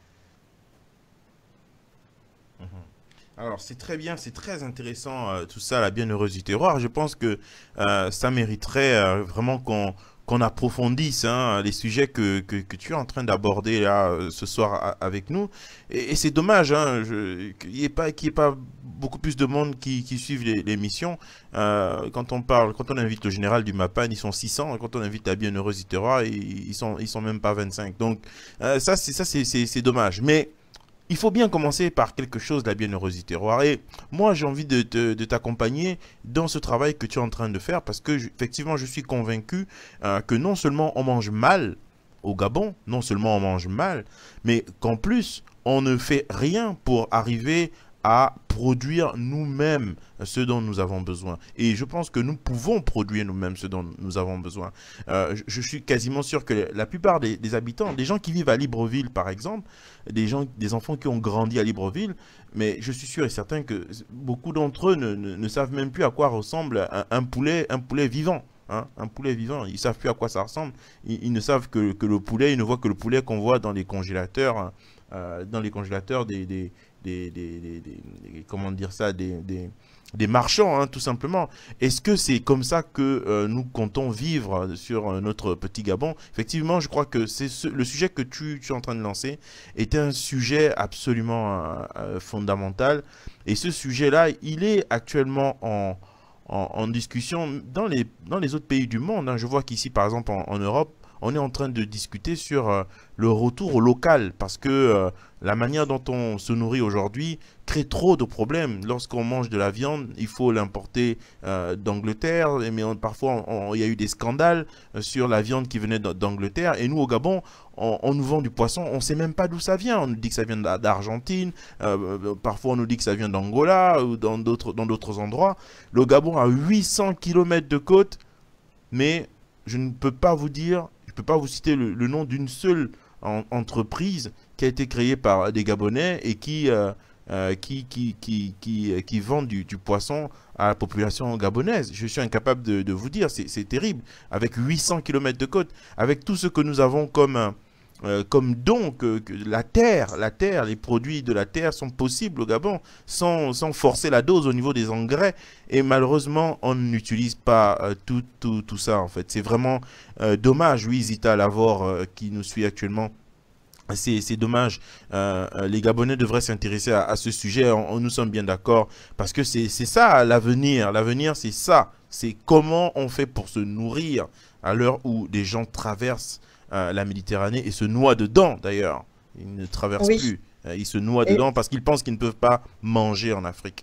Alors, c'est très bien, c'est très intéressant euh, tout ça, la bienheureuse du terroir. Je pense que euh, ça mériterait euh, vraiment qu'on qu'on approfondisse hein, les sujets que, que, que tu es en train d'aborder là euh, ce soir a, avec nous. Et, et c'est dommage hein, qu'il n'y ait pas, qu'il y ait pas beaucoup plus de monde qui, qui suivent l'émission. Euh, quand on parle, quand on invite le général du MAPAN, ils sont six cents. Et quand on invite la bienheureuse du terroir, ils, ils sont, ils sont même pas vingt-cinq. Donc euh, ça, c'est ça, c'est dommage. Mais il faut bien commencer par quelque chose, la bienheureuse du terroir. Et moi, j'ai envie de, de, de t'accompagner dans ce travail que tu es en train de faire parce que, je, effectivement, je suis convaincu euh, que non seulement on mange mal au Gabon, non seulement on mange mal, mais qu'en plus, on ne fait rien pour arriver à produire nous-mêmes ce dont nous avons besoin. Et je pense que nous pouvons produire nous-mêmes ce dont nous avons besoin. Euh, je, je suis quasiment sûr que la plupart des, des habitants, des gens qui vivent à Libreville par exemple, des, gens, des enfants qui ont grandi à Libreville, mais je suis sûr et certain que beaucoup d'entre eux ne, ne, ne savent même plus à quoi ressemble un, un, poulet, un poulet vivant. Hein, un poulet vivant, ils ne savent plus à quoi ça ressemble. Ils, ils ne savent que, que le poulet, ils ne voient que le poulet qu'on voit dans les congélateurs, euh, dans les congélateurs des... des Des, des, des, des, comment dire ça, des, des, des marchands, hein, tout simplement. Est-ce que c'est comme ça que euh, nous comptons vivre sur euh, notre petit Gabon? Effectivement, je crois que c'est ce, le sujet que tu, tu es en train de lancer est un sujet absolument euh, euh, fondamental. Et ce sujet-là, il est actuellement en, en, en discussion dans les, dans les autres pays du monde. Hein. Je vois qu'ici, par exemple, en, en Europe, on est en train de discuter sur euh, le retour au local parce que euh, la manière dont on se nourrit aujourd'hui crée trop de problèmes. Lorsqu'on mange de la viande, il faut l'importer euh, d'Angleterre, mais on, parfois on, on, il y a eu des scandales euh, sur la viande qui venait d'Angleterre. Et nous, au Gabon, on, on nous vend du poisson, on ne sait même pas d'où ça vient. On nous dit que ça vient d'Argentine, euh, parfois on nous dit que ça vient d'Angola ou dans d'autres dans d'autres endroits. Le Gabon a huit cents kilomètres de côte, mais je ne peux pas vous dire... Je ne peux pas vous citer le, le nom d'une seule en, entreprise qui a été créée par des Gabonais et qui, euh, euh, qui, qui, qui, qui, qui vendent du, du poisson à la population gabonaise. Je suis incapable de, de vous dire, c'est terrible. Avec huit cents kilomètres de côte, avec tout ce que nous avons comme, euh, comme don, que, que la terre, la terre, les produits de la terre sont possibles au Gabon sans, sans forcer la dose au niveau des engrais. Et malheureusement, on n'utilise pas euh, tout, tout, tout ça en fait. C'est vraiment euh, dommage, oui, Zita Lavore euh, qui nous suit actuellement. C'est dommage. Euh, les Gabonais devraient s'intéresser à, à ce sujet. On, on, nous sommes bien d'accord parce que c'est ça l'avenir. L'avenir, c'est ça. C'est comment on fait pour se nourrir à l'heure où des gens traversent euh, la Méditerranée et se noient dedans d'ailleurs. Ils ne traversent oui. plus. Euh, ils se noient et... dedans parce qu'ils pensent qu'ils ne peuvent pas manger en Afrique.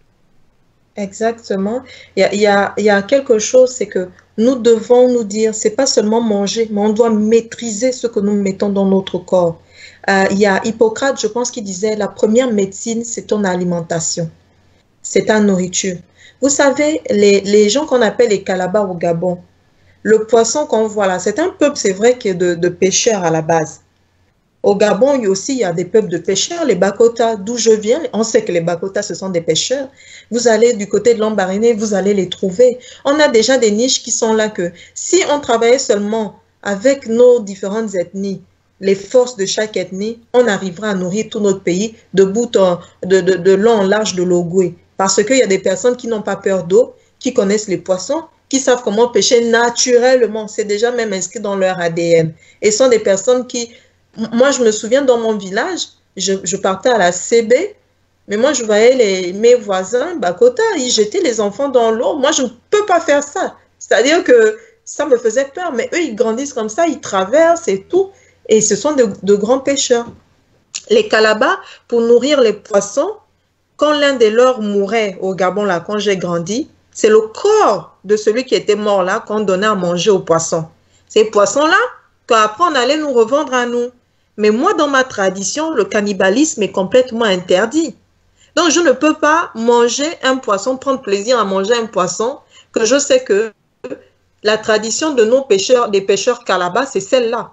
Exactement. Il y a, il y a, il y a quelque chose, c'est que nous devons nous dire, c'est pas seulement manger, mais on doit maîtriser ce que nous mettons dans notre corps. Euh, il y a Hippocrate, je pense, qui disait la première médecine, c'est ton alimentation, c'est ta nourriture. Vous savez, les, les gens qu'on appelle les Kalaba au Gabon, le poisson qu'on voit là, c'est un peuple, c'est vrai, qui est de, de pêcheurs à la base. Au Gabon, il y a aussi il y a des peuples de pêcheurs, les Bakota, d'où je viens, on sait que les Bakota, ce sont des pêcheurs. Vous allez du côté de Lambaréné, vous allez les trouver. On a déjà des niches qui sont là que si on travaillait seulement avec nos différentes ethnies, les forces de chaque ethnie, on arrivera à nourrir tout notre pays de bout en, de, de, de long en large de l'Ogoué. Parce qu'il y a des personnes qui n'ont pas peur d'eau, qui connaissent les poissons, qui savent comment pêcher naturellement. C'est déjà même inscrit dans leur A D N. Et ce sont des personnes qui... Moi, je me souviens dans mon village, je, je partais à la C B, mais moi, je voyais les, mes voisins, Bakota, ils jetaient les enfants dans l'eau. Moi, je ne peux pas faire ça. C'est-à-dire que ça me faisait peur, mais eux, ils grandissent comme ça, ils traversent et tout. Et ce sont de, de grands pêcheurs. Les Kalaba, pour nourrir les poissons, quand l'un des leurs mourait au Gabon, là, quand j'ai grandi, c'est le corps de celui qui était mort là qu'on donnait à manger aux poissons. Ces poissons-là, qu'après on allait nous revendre à nous. Mais moi, dans ma tradition, le cannibalisme est complètement interdit. Donc, je ne peux pas manger un poisson, prendre plaisir à manger un poisson, que je sais que la tradition de nos pêcheurs, des pêcheurs Kalaba, c'est celle-là.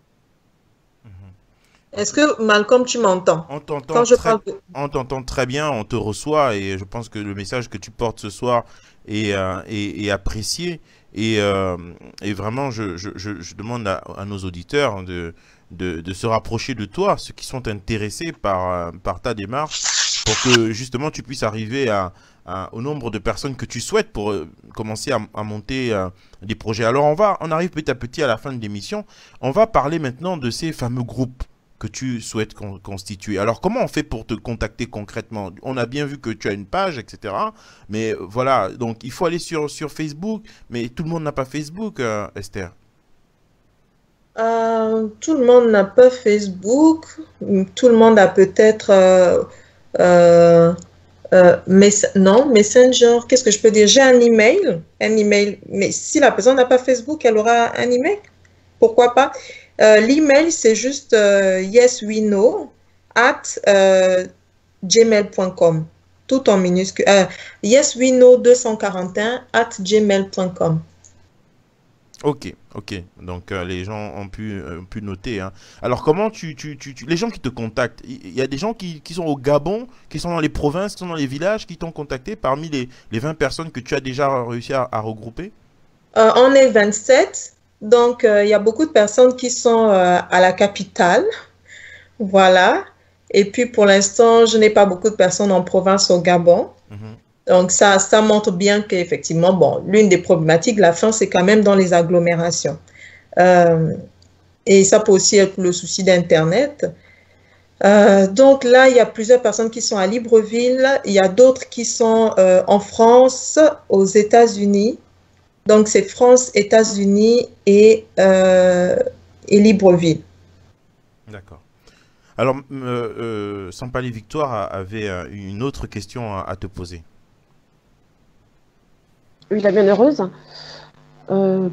Est-ce que, Malcolm, tu m'entends? On t'entend très, parle... de... très bien, on te reçoit et je pense que le message que tu portes ce soir est, euh, est, est apprécié. Et, euh, et vraiment, je, je, je demande à, à nos auditeurs de, de, de se rapprocher de toi, ceux qui sont intéressés par, par ta démarche, pour que justement tu puisses arriver à, à, au nombre de personnes que tu souhaites pour euh, commencer à, à monter euh, des projets. Alors, on, va, on arrive petit à petit à la fin de l'émission. On va parler maintenant de ces fameux groupes que tu souhaites con constituer. Alors, comment on fait pour te contacter concrètement? On a bien vu que tu as une page, et cetera. Mais euh, voilà, donc il faut aller sur, sur Facebook. Mais tout le monde n'a pas Facebook, euh, Esther. Euh, tout le monde n'a pas Facebook. Tout le monde a peut-être... Euh, euh, euh, mess non, Messenger. Qu'est-ce que je peux dire? J'ai un email. Un email. Mais si la personne n'a pas Facebook, elle aura un email. Pourquoi pas? Euh, L'email, c'est juste euh, yesweknow at euh, gmail point com. Tout en minuscule. Euh, yesweknow deux cent quarante et un at gmail point com. Ok, ok. Donc, euh, les gens ont pu, euh, ont pu noter. Hein. Alors, comment tu, tu, tu, tu... Les gens qui te contactent, il y a des gens qui, qui sont au Gabon, qui sont dans les provinces, qui sont dans les villages, qui t'ont contacté parmi les, les vingt personnes que tu as déjà réussi à, à regrouper? euh, On est vingt-sept. Donc, il euh, y a beaucoup de personnes qui sont euh, à la capitale, voilà. Et puis, pour l'instant, je n'ai pas beaucoup de personnes en province au Gabon. Mm-hmm. Donc, ça, ça montre bien qu'effectivement, bon, l'une des problématiques, la faim, c'est quand même dans les agglomérations. Euh, et ça peut aussi être le souci d'Internet. Euh, donc là, il y a plusieurs personnes qui sont à Libreville. Il y a d'autres qui sont euh, en France, aux États-Unis. Donc, c'est France, États-Unis et, euh, et Libreville. D'accord. Alors, euh, euh, Sampali Victoire avait une autre question à, à te poser. Oui, la bienheureuse. Euh,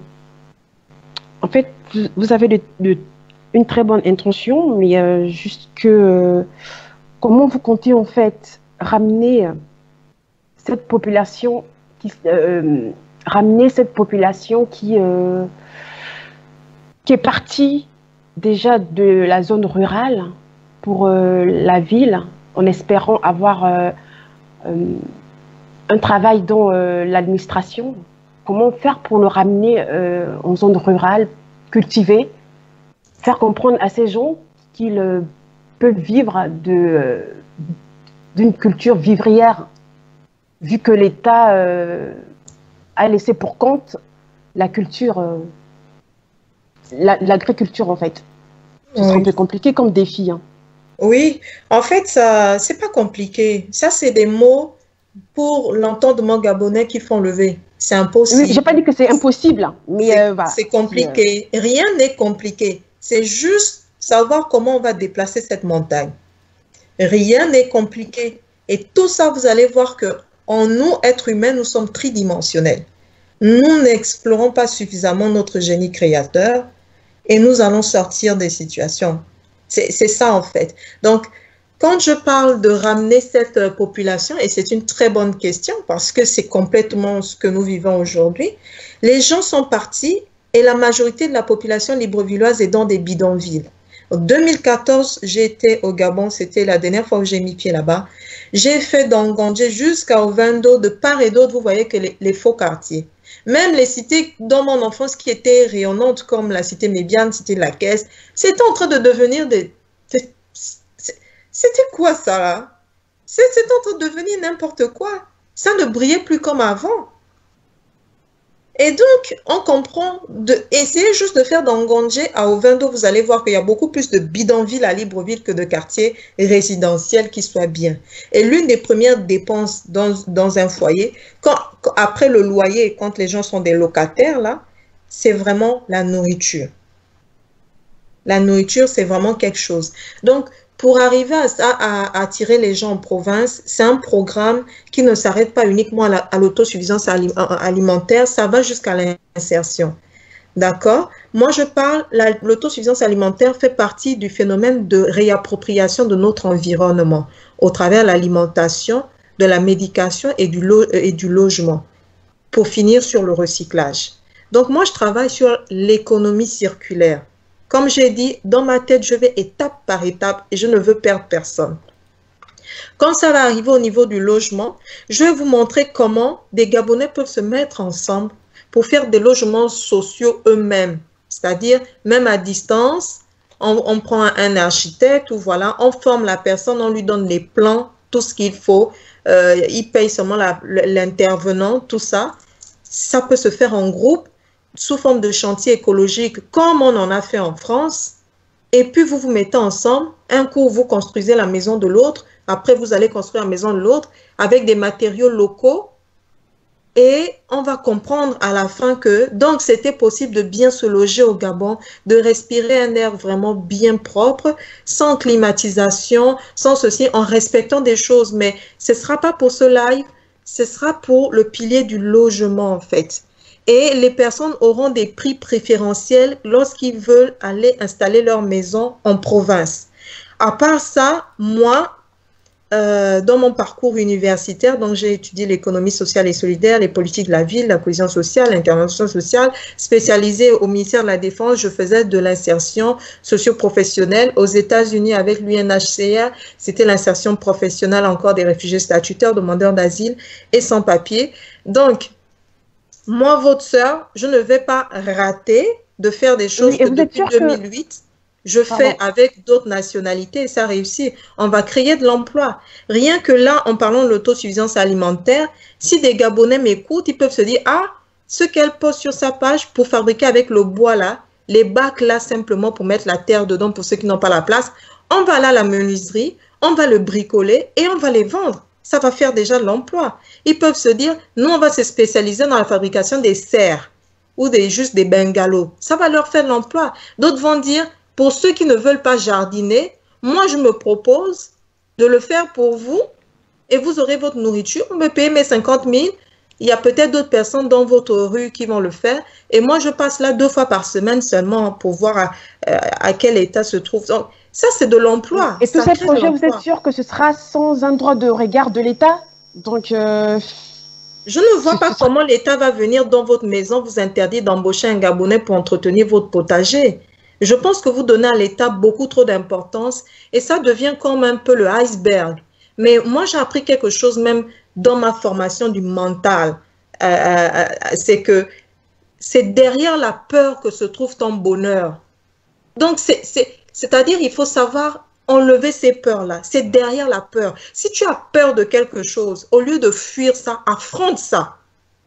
en fait, vous, vous avez de, de, une très bonne intention, mais euh, juste que euh, comment vous comptez en fait ramener cette population qui... Euh, ramener cette population qui, euh, qui est partie déjà de la zone rurale pour euh, la ville, en espérant avoir euh, euh, un travail dans euh, l'administration. Comment faire pour le ramener euh, en zone rurale, cultiver, faire comprendre à ces gens qu'ils euh, peuvent vivre de, d'une culture vivrière, vu que l'État... Euh, à laisser pour compte la culture, euh, l'agriculture en fait. C'est oui. un peu compliqué comme défi. Hein. Oui, en fait, ça, c'est pas compliqué. Ça, c'est des mots pour l'entendement gabonais qu'il faut enlever. C'est impossible. Oui, j'ai pas dit que c'est impossible, mais c'est euh, voilà. C'est compliqué. Euh... Rien n'est compliqué. C'est juste savoir comment on va déplacer cette montagne. Rien n'est compliqué. Et tout ça, vous allez voir que en nous, êtres humains, nous sommes tridimensionnels. Nous n'explorons pas suffisamment notre génie créateur et nous allons sortir des situations. C'est ça, en fait. Donc, quand je parle de ramener cette population, et c'est une très bonne question parce que c'est complètement ce que nous vivons aujourd'hui, les gens sont partis et la majorité de la population librevilloise est dans des bidonvilles. En deux mille quatorze, j'ai été au Gabon, c'était la dernière fois où j'ai mis pied là-bas. J'ai fait d'Angandjé jusqu'à Ovendo, de part et d'autre, vous voyez que les, les faux quartiers. Même les cités dans mon enfance qui étaient rayonnantes, comme la cité Mébiane, cité de la Caisse, c'était en train de devenir des... C'était quoi ça là? C'était en train de devenir n'importe quoi. Ça ne brillait plus comme avant. Et donc, on comprend, de, essayez juste de faire d'Angandjé à Ovendo, vous allez voir qu'il y a beaucoup plus de bidonvilles à Libreville que de quartiers résidentiels qui soient bien. Et l'une des premières dépenses dans, dans un foyer, quand, après le loyer, quand les gens sont des locataires, là, c'est vraiment la nourriture. La nourriture, c'est vraiment quelque chose. Donc, pour arriver à, à, à attirer les gens en province, c'est un programme qui ne s'arrête pas uniquement à l'autosuffisance alimentaire, ça va jusqu'à l'insertion. D'accord? Moi, je parle, l'autosuffisance alimentaire fait partie du phénomène de réappropriation de notre environnement au travers de l'alimentation, de la médication et du, lo et du logement, pour finir sur le recyclage. Donc, moi, je travaille sur l'économie circulaire. Comme j'ai dit, dans ma tête, je vais étape par étape et je ne veux perdre personne. Quand ça va arriver au niveau du logement, je vais vous montrer comment des Gabonais peuvent se mettre ensemble pour faire des logements sociaux eux-mêmes. C'est-à-dire, même à distance, on, on prend un architecte ou voilà, on forme la personne, on lui donne les plans, tout ce qu'il faut, euh, il paye seulement l'intervenant, tout ça. Ça peut se faire en groupe, sous forme de chantier écologique, comme on en a fait en France. Et puis, vous vous mettez ensemble. Un coup, vous construisez la maison de l'autre. Après, vous allez construire la maison de l'autre avec des matériaux locaux. Et on va comprendre à la fin que, donc, c'était possible de bien se loger au Gabon, de respirer un air vraiment bien propre, sans climatisation, sans ceci, en respectant des choses. Mais ce ne sera pas pour ce live, ce sera pour le pilier du logement, en fait. Et les personnes auront des prix préférentiels lorsqu'ils veulent aller installer leur maison en province. À part ça, moi, euh, dans mon parcours universitaire, donc j'ai étudié l'économie sociale et solidaire, les politiques de la ville, la cohésion sociale, l'intervention sociale, spécialisée au ministère de la Défense, je faisais de l'insertion socio-professionnelle. Aux États-Unis, avec l'U N H C R, c'était l'insertion professionnelle encore des réfugiés statutaires, demandeurs d'asile et sans-papiers. Donc, moi, votre sœur, je ne vais pas rater de faire des choses que depuis deux mille huit, que... je fais Pardon. avec d'autres nationalités et ça réussit. On va créer de l'emploi. Rien que là, en parlant de l'autosuffisance alimentaire, si des Gabonais m'écoutent, ils peuvent se dire, ah, ce qu'elle poste sur sa page pour fabriquer avec le bois là, les bacs là simplement pour mettre la terre dedans pour ceux qui n'ont pas la place, on va là à la menuiserie, on va le bricoler et on va les vendre. Ça va faire déjà de l'emploi. Ils peuvent se dire, nous, on va se spécialiser dans la fabrication des serres ou des, juste des bungalows. Ça va leur faire de l'emploi. D'autres vont dire, pour ceux qui ne veulent pas jardiner, moi, je me propose de le faire pour vous et vous aurez votre nourriture. Vous me payez mes cinquante mille. Il y a peut-être d'autres personnes dans votre rue qui vont le faire. Et moi, je passe là deux fois par semaine seulement pour voir à, à quel état se trouve. Donc, ça, c'est de l'emploi. Et tous ces projets, vous êtes sûr que ce sera sans un droit de regard de l'État? Donc, euh... je ne vois pas comment l'État va venir dans votre maison vous interdire d'embaucher un Gabonais pour entretenir votre potager. Je pense que vous donnez à l'État beaucoup trop d'importance et ça devient comme un peu le iceberg. Mais moi, j'ai appris quelque chose même dans ma formation du mental. Euh, euh, c'est que c'est derrière la peur que se trouve ton bonheur. Donc, c'est... C'est-à-dire, il faut savoir enlever ces peurs-là. C'est derrière la peur. Si tu as peur de quelque chose, au lieu de fuir ça, affronte ça.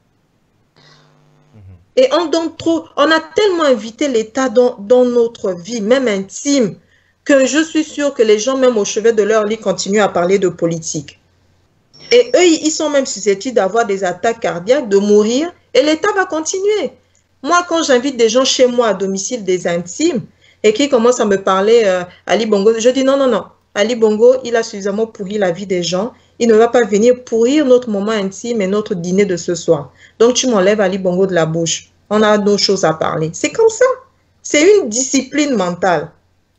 Mm-hmm. Et on donne trop, on a tellement invité l'État dans, dans notre vie, même intime, que je suis sûre que les gens, même au chevet de leur lit, continuent à parler de politique. Et eux, ils sont même susceptibles d'avoir des attaques cardiaques, de mourir, et l'État va continuer. Moi, quand j'invite des gens chez moi à domicile, des intimes, et qui commence à me parler, euh, Ali Bongo, je dis non, non, non. Ali Bongo, il a suffisamment pourri la vie des gens. Il ne va pas venir pourrir notre moment intime et notre dîner de ce soir. Donc, tu m'enlèves Ali Bongo de la bouche. On a d'autres choses à parler. C'est comme ça. C'est une discipline mentale.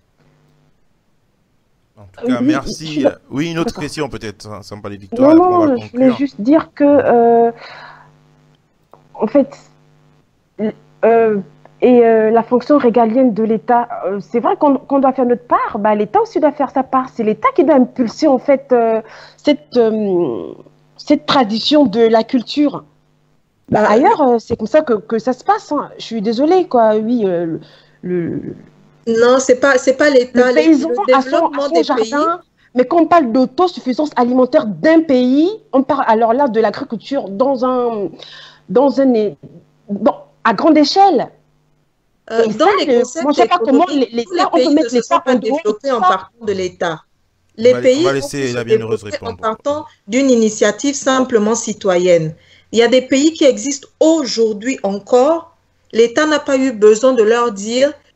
En tout cas, merci. Oui, une autre question peut-être, sans parler de Victoire. Non, non, je voulais juste dire que, euh, en fait, euh, et euh, la fonction régalienne de l'État, euh, c'est vrai qu'on qu'on doit faire notre part, bah, l'État aussi doit faire sa part. C'est l'État qui doit impulser en fait euh, cette, euh, cette tradition de la culture. Bah, ailleurs, euh, c'est comme ça que, que ça se passe. Hein. Je suis désolée, quoi. Oui, euh, le, le... Non, c'est pas, c'est pas l'État. Le paysan le a son, a son jardin, pays. Mais quand on parle d'autosuffisance alimentaire d'un pays, on parle alors là de l'agriculture dans un, dans un, bon, à grande échelle. Euh, dans ça, les concepts moi, je sais pas comment l'État, on peut mettre les pas développés en partant de l'État. Les va, pays va laisser la bienheureuse répondre. En partant d'une initiative simplement citoyenne. Il y a des pays qui existent aujourd'hui encore. L'État n'a pas eu besoin de leur dire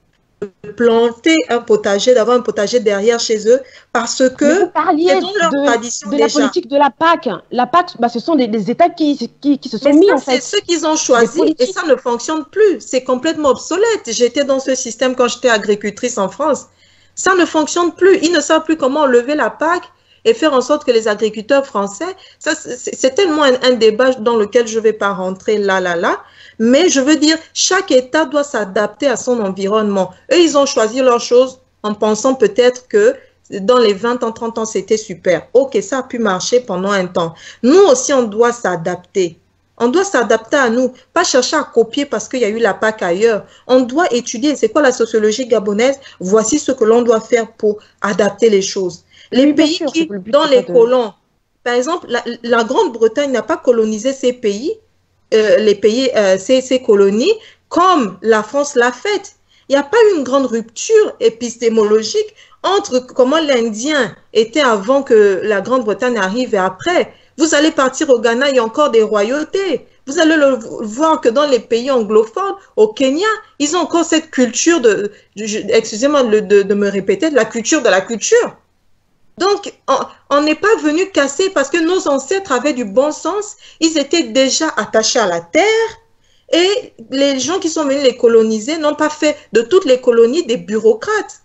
planter un potager, d'avoir un potager derrière chez eux, parce que vous parliez c'est dans leur de, tradition de la déjà. politique de la P A C. La P A C, bah, ce sont des, des États qui, qui, qui se sont Mais mis ça, en fait. c'est ce qu'ils ont choisi et ça ne fonctionne plus. C'est complètement obsolète. J'étais dans ce système quand j'étais agricultrice en France. Ça ne fonctionne plus. Ils ne savent plus comment lever la P A C et faire en sorte que les agriculteurs français, ça, c'est tellement un, un débat dans lequel je ne vais pas rentrer là, là, là. Mais je veux dire, chaque État doit s'adapter à son environnement. Eux, ils ont choisi leurs choses en pensant peut-être que dans les vingt ans, trente ans, c'était super. Ok, ça a pu marcher pendant un temps. Nous aussi, on doit s'adapter. On doit s'adapter à nous, pas chercher à copier parce qu'il y a eu la P A C ailleurs. On doit étudier, c'est quoi la sociologie gabonaise? Voici ce que l'on doit faire pour adapter les choses. Les oui, pays sûr, qui, le dans les de... colons, par exemple, la, la Grande-Bretagne n'a pas colonisé ces pays, euh, les pays, euh, ces, ces colonies, comme la France l'a fait. Il n'y a pas eu une grande rupture épistémologique entre comment l'Indien était avant que la Grande-Bretagne arrive et après. Vous allez partir au Ghana, il y a encore des royautés. Vous allez le voir que dans les pays anglophones, au Kenya, ils ont encore cette culture de, excusez-moi de, de, de me répéter, de la culture de la culture. Donc, on n'est pas venu casser parce que nos ancêtres avaient du bon sens. Ils étaient déjà attachés à la terre et les gens qui sont venus les coloniser n'ont pas fait de toutes les colonies des bureaucrates.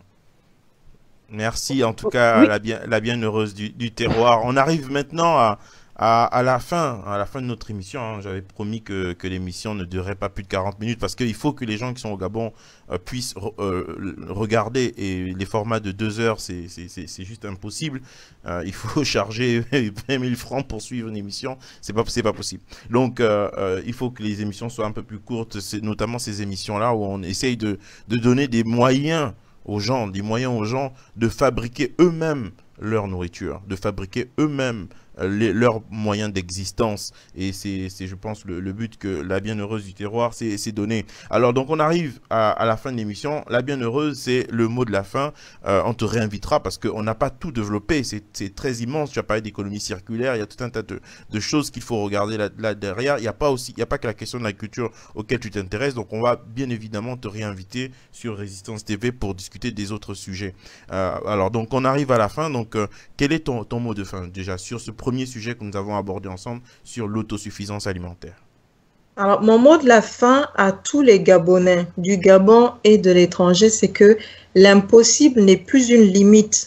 Merci en tout cas oui. à la, bien, la bienheureuse du, du terroir. On arrive maintenant à, à, à la fin, à la fin de notre émission. Hein. J'avais promis que, que l'émission ne durerait pas plus de quarante minutes parce qu'il faut que les gens qui sont au Gabon euh, puissent re, euh, regarder, et les formats de deux heures, c'est c'est juste impossible. Euh, il faut charger vingt mille francs pour suivre une émission, c'est pas, c'est pas possible. Donc euh, euh, il faut que les émissions soient un peu plus courtes, notamment ces émissions-là où on essaye de, de donner des moyens aux gens, des moyens aux gens de fabriquer eux-mêmes leur nourriture, de fabriquer eux-mêmes les, leurs moyens d'existence. Et c'est, je pense, le, le but que la bienheureuse du terroir s'est donné. Alors, donc, on arrive à, à la fin de l'émission. La bienheureuse, c'est le mot de la fin. Euh, on te réinvitera parce qu'on n'a pas tout développé. C'est très immense. Tu as parlé d'économie circulaire. Il y a tout un tas de, de choses qu'il faut regarder là, là derrière. Il n'y a pas aussi, il n'y a pas que la question de la culture auquel tu t'intéresses. Donc, on va bien évidemment te réinviter sur Résistance T V pour discuter des autres sujets. Euh, alors, donc, on arrive à la fin. Donc, euh, quel est ton, ton mot de fin déjà sur ce premier sujet que nous avons abordé ensemble sur l'autosuffisance alimentaire? Alors, mon mot de la fin à tous les Gabonais du Gabon et de l'étranger, c'est que l'impossible n'est plus une limite.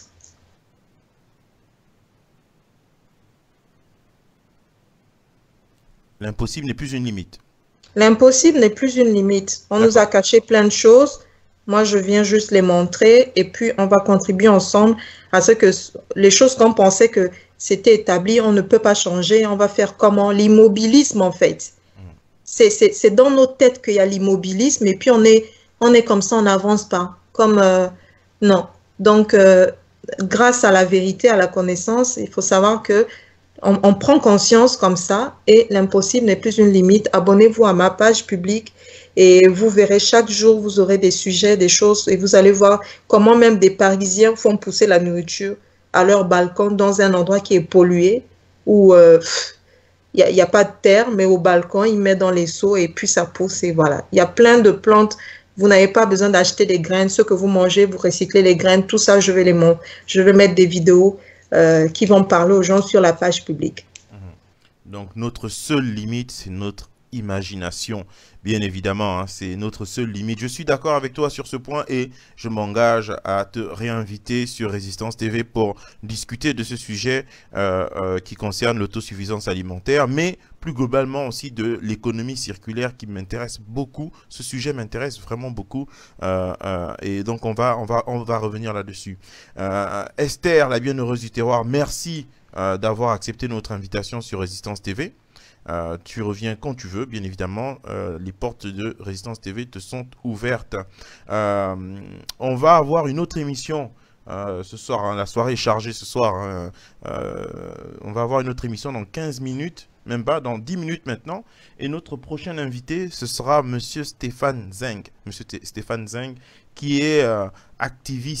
L'impossible n'est plus une limite. L'impossible n'est plus une limite. On nous a caché plein de choses. Moi, je viens juste les montrer et puis on va contribuer ensemble à ce que les choses qu'on pensait que c'était établi, on ne peut pas changer. On va faire comment? L'immobilisme, en fait. C'est dans nos têtes qu'il y a l'immobilisme et puis on est, on est comme ça, on n'avance pas. Comme, euh, non. Donc, euh, grâce à la vérité, à la connaissance, il faut savoir que on, on prend conscience comme ça et l'impossible n'est plus une limite. Abonnez-vous à ma page publique et vous verrez chaque jour, vous aurez des sujets, des choses et vous allez voir comment même des Parisiens font pousser la nourriture à leur balcon dans un endroit qui est pollué où il euh, n'y a, y a pas de terre, mais au balcon, ils mettent dans les seaux et puis ça pousse et voilà. Il y a plein de plantes. Vous n'avez pas besoin d'acheter des graines. Ce que vous mangez, vous recyclez les graines. Tout ça, je vais, les je vais mettre des vidéos euh, qui vont parler aux gens sur la page publique. Donc, notre seule limite, c'est notre imagination. Bien évidemment, hein, c'est notre seule limite. Je suis d'accord avec toi sur ce point et je m'engage à te réinviter sur Résistance T V pour discuter de ce sujet euh, euh, qui concerne l'autosuffisance alimentaire, mais plus globalement aussi de l'économie circulaire qui m'intéresse beaucoup. Ce sujet m'intéresse vraiment beaucoup euh, euh, et donc on va, on va, on va revenir là-dessus. Euh, Esther, la bienheureuse du terroir, merci euh, d'avoir accepté notre invitation sur Résistance T V. Euh, tu reviens quand tu veux, bien évidemment. Euh, les portes de Résistance T V te sont ouvertes. Euh, on va avoir une autre émission euh, ce soir. Hein, la soirée est chargée ce soir. Hein, euh, on va avoir une autre émission dans quinze minutes, même pas, dans dix minutes maintenant. Et notre prochain invité, ce sera Monsieur Stéphane Zeng. Monsieur Stéphane Zeng, qui est euh, activiste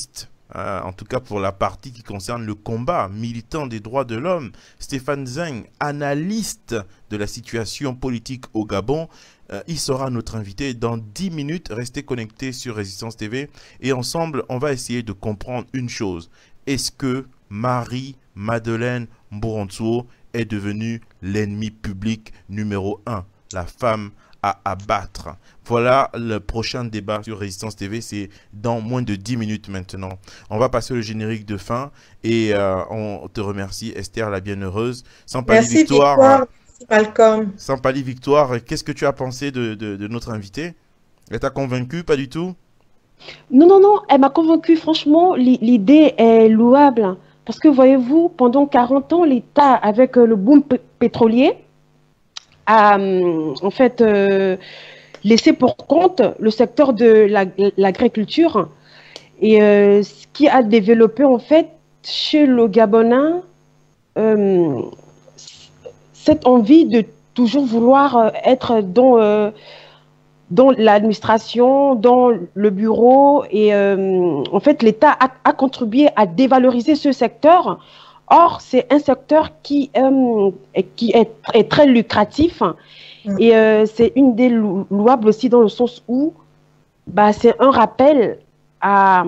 Euh, en tout cas pour la partie qui concerne le combat, militant des droits de l'homme. Stéphane Zeng, analyste de la situation politique au Gabon, euh, il sera notre invité dans dix minutes. Restez connectés sur Résistance T V et ensemble, on va essayer de comprendre une chose. Est-ce que Marie-Madeleine Mbourontuo est devenue l'ennemi public numéro un, la femme à abattre? Voilà le prochain débat sur Résistance T V, c'est dans moins de dix minutes maintenant. On va passer au générique de fin et euh, on te remercie Esther la bienheureuse. Sampali Merci Victoire. Victoire, merci Malcolm. Sampali Victoire, qu'est-ce que tu as pensé de, de, de notre invité? Elle t'a convaincu? Pas du tout? Non, non, non, elle m'a convaincu. Franchement, l'idée est louable. Parce que voyez-vous, pendant quarante ans, l'État, avec le boom pétrolier, a en fait euh, laissé pour compte le secteur de l'agriculture et euh, ce qui a développé en fait chez le Gabonais euh, cette envie de toujours vouloir être dans, euh, dans l'administration, dans le bureau et euh, en fait l'État a, a contribué à dévaloriser ce secteur. Or, c'est un secteur qui, euh, qui est, est très lucratif mmh. et euh, c'est une des louables aussi dans le sens où bah, c'est un rappel à,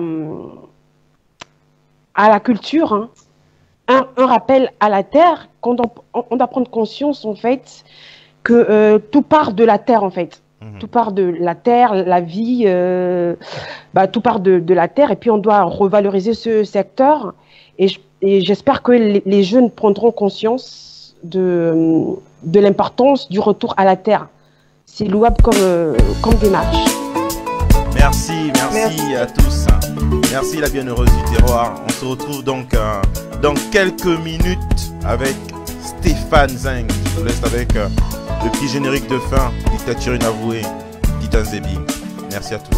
à la culture, hein. un, un rappel à la terre, qu'on doit, on doit prendre conscience en fait que euh, tout part de la terre en fait. Mmh. Tout part de la terre, la vie, euh, bah, tout part de, de la terre et puis on doit revaloriser ce secteur et je Et j'espère que les jeunes prendront conscience de, de l'importance du retour à la terre. C'est louable comme, comme démarche. Merci, merci, merci à tous. Merci la bienheureuse du terroir. On se retrouve donc euh, dans quelques minutes avec Stéphane Zeng. Je vous laisse avec euh, le petit générique de fin, Dictature inavouée, Titan Zebi. Merci à tous.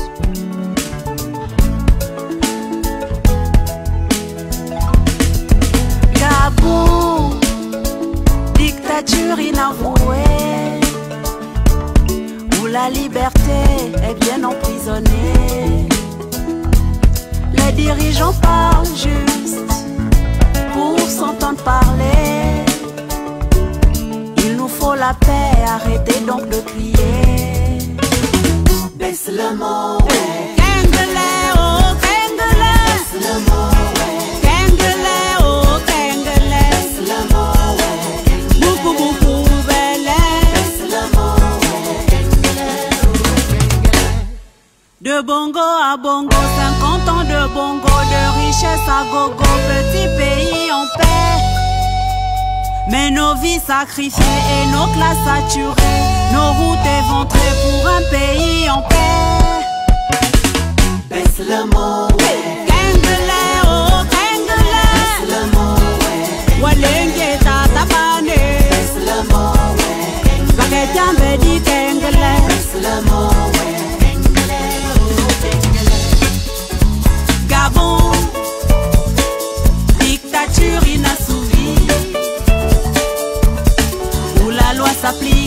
Gabon, dictature inavouée, où la liberté est bien emprisonnée. Les dirigeants parlent juste pour s'entendre parler. Il nous faut la paix, arrêtez donc de crier. Baisse le mot, ouais. Kengele, oh Kengele. Baisse le mot, ouais. Kengele, oh Kengele. Baisse le mot, ouais. Beaucoup, beaucoup, belle. Baisse le mot, ouais. Kengele, oh Kengele. De bongo à bongo, cinquante ans de bongo, de richesse à gogo, petit pays en paix. Mais nos vies sacrifiées et nos classes saturées, nos routes éventrées pour un pays en paix. Baisse le mot, ouais. Kengele, oh Kengele. Baisse le mot, ouais. Walenge tatabane. Baisse le mot, ouais. Vaketiambe di Kengele. Baisse le mot, ouais. Kengele, oh Kengele. Gabon, dictature inassouvie, où la loi s'applique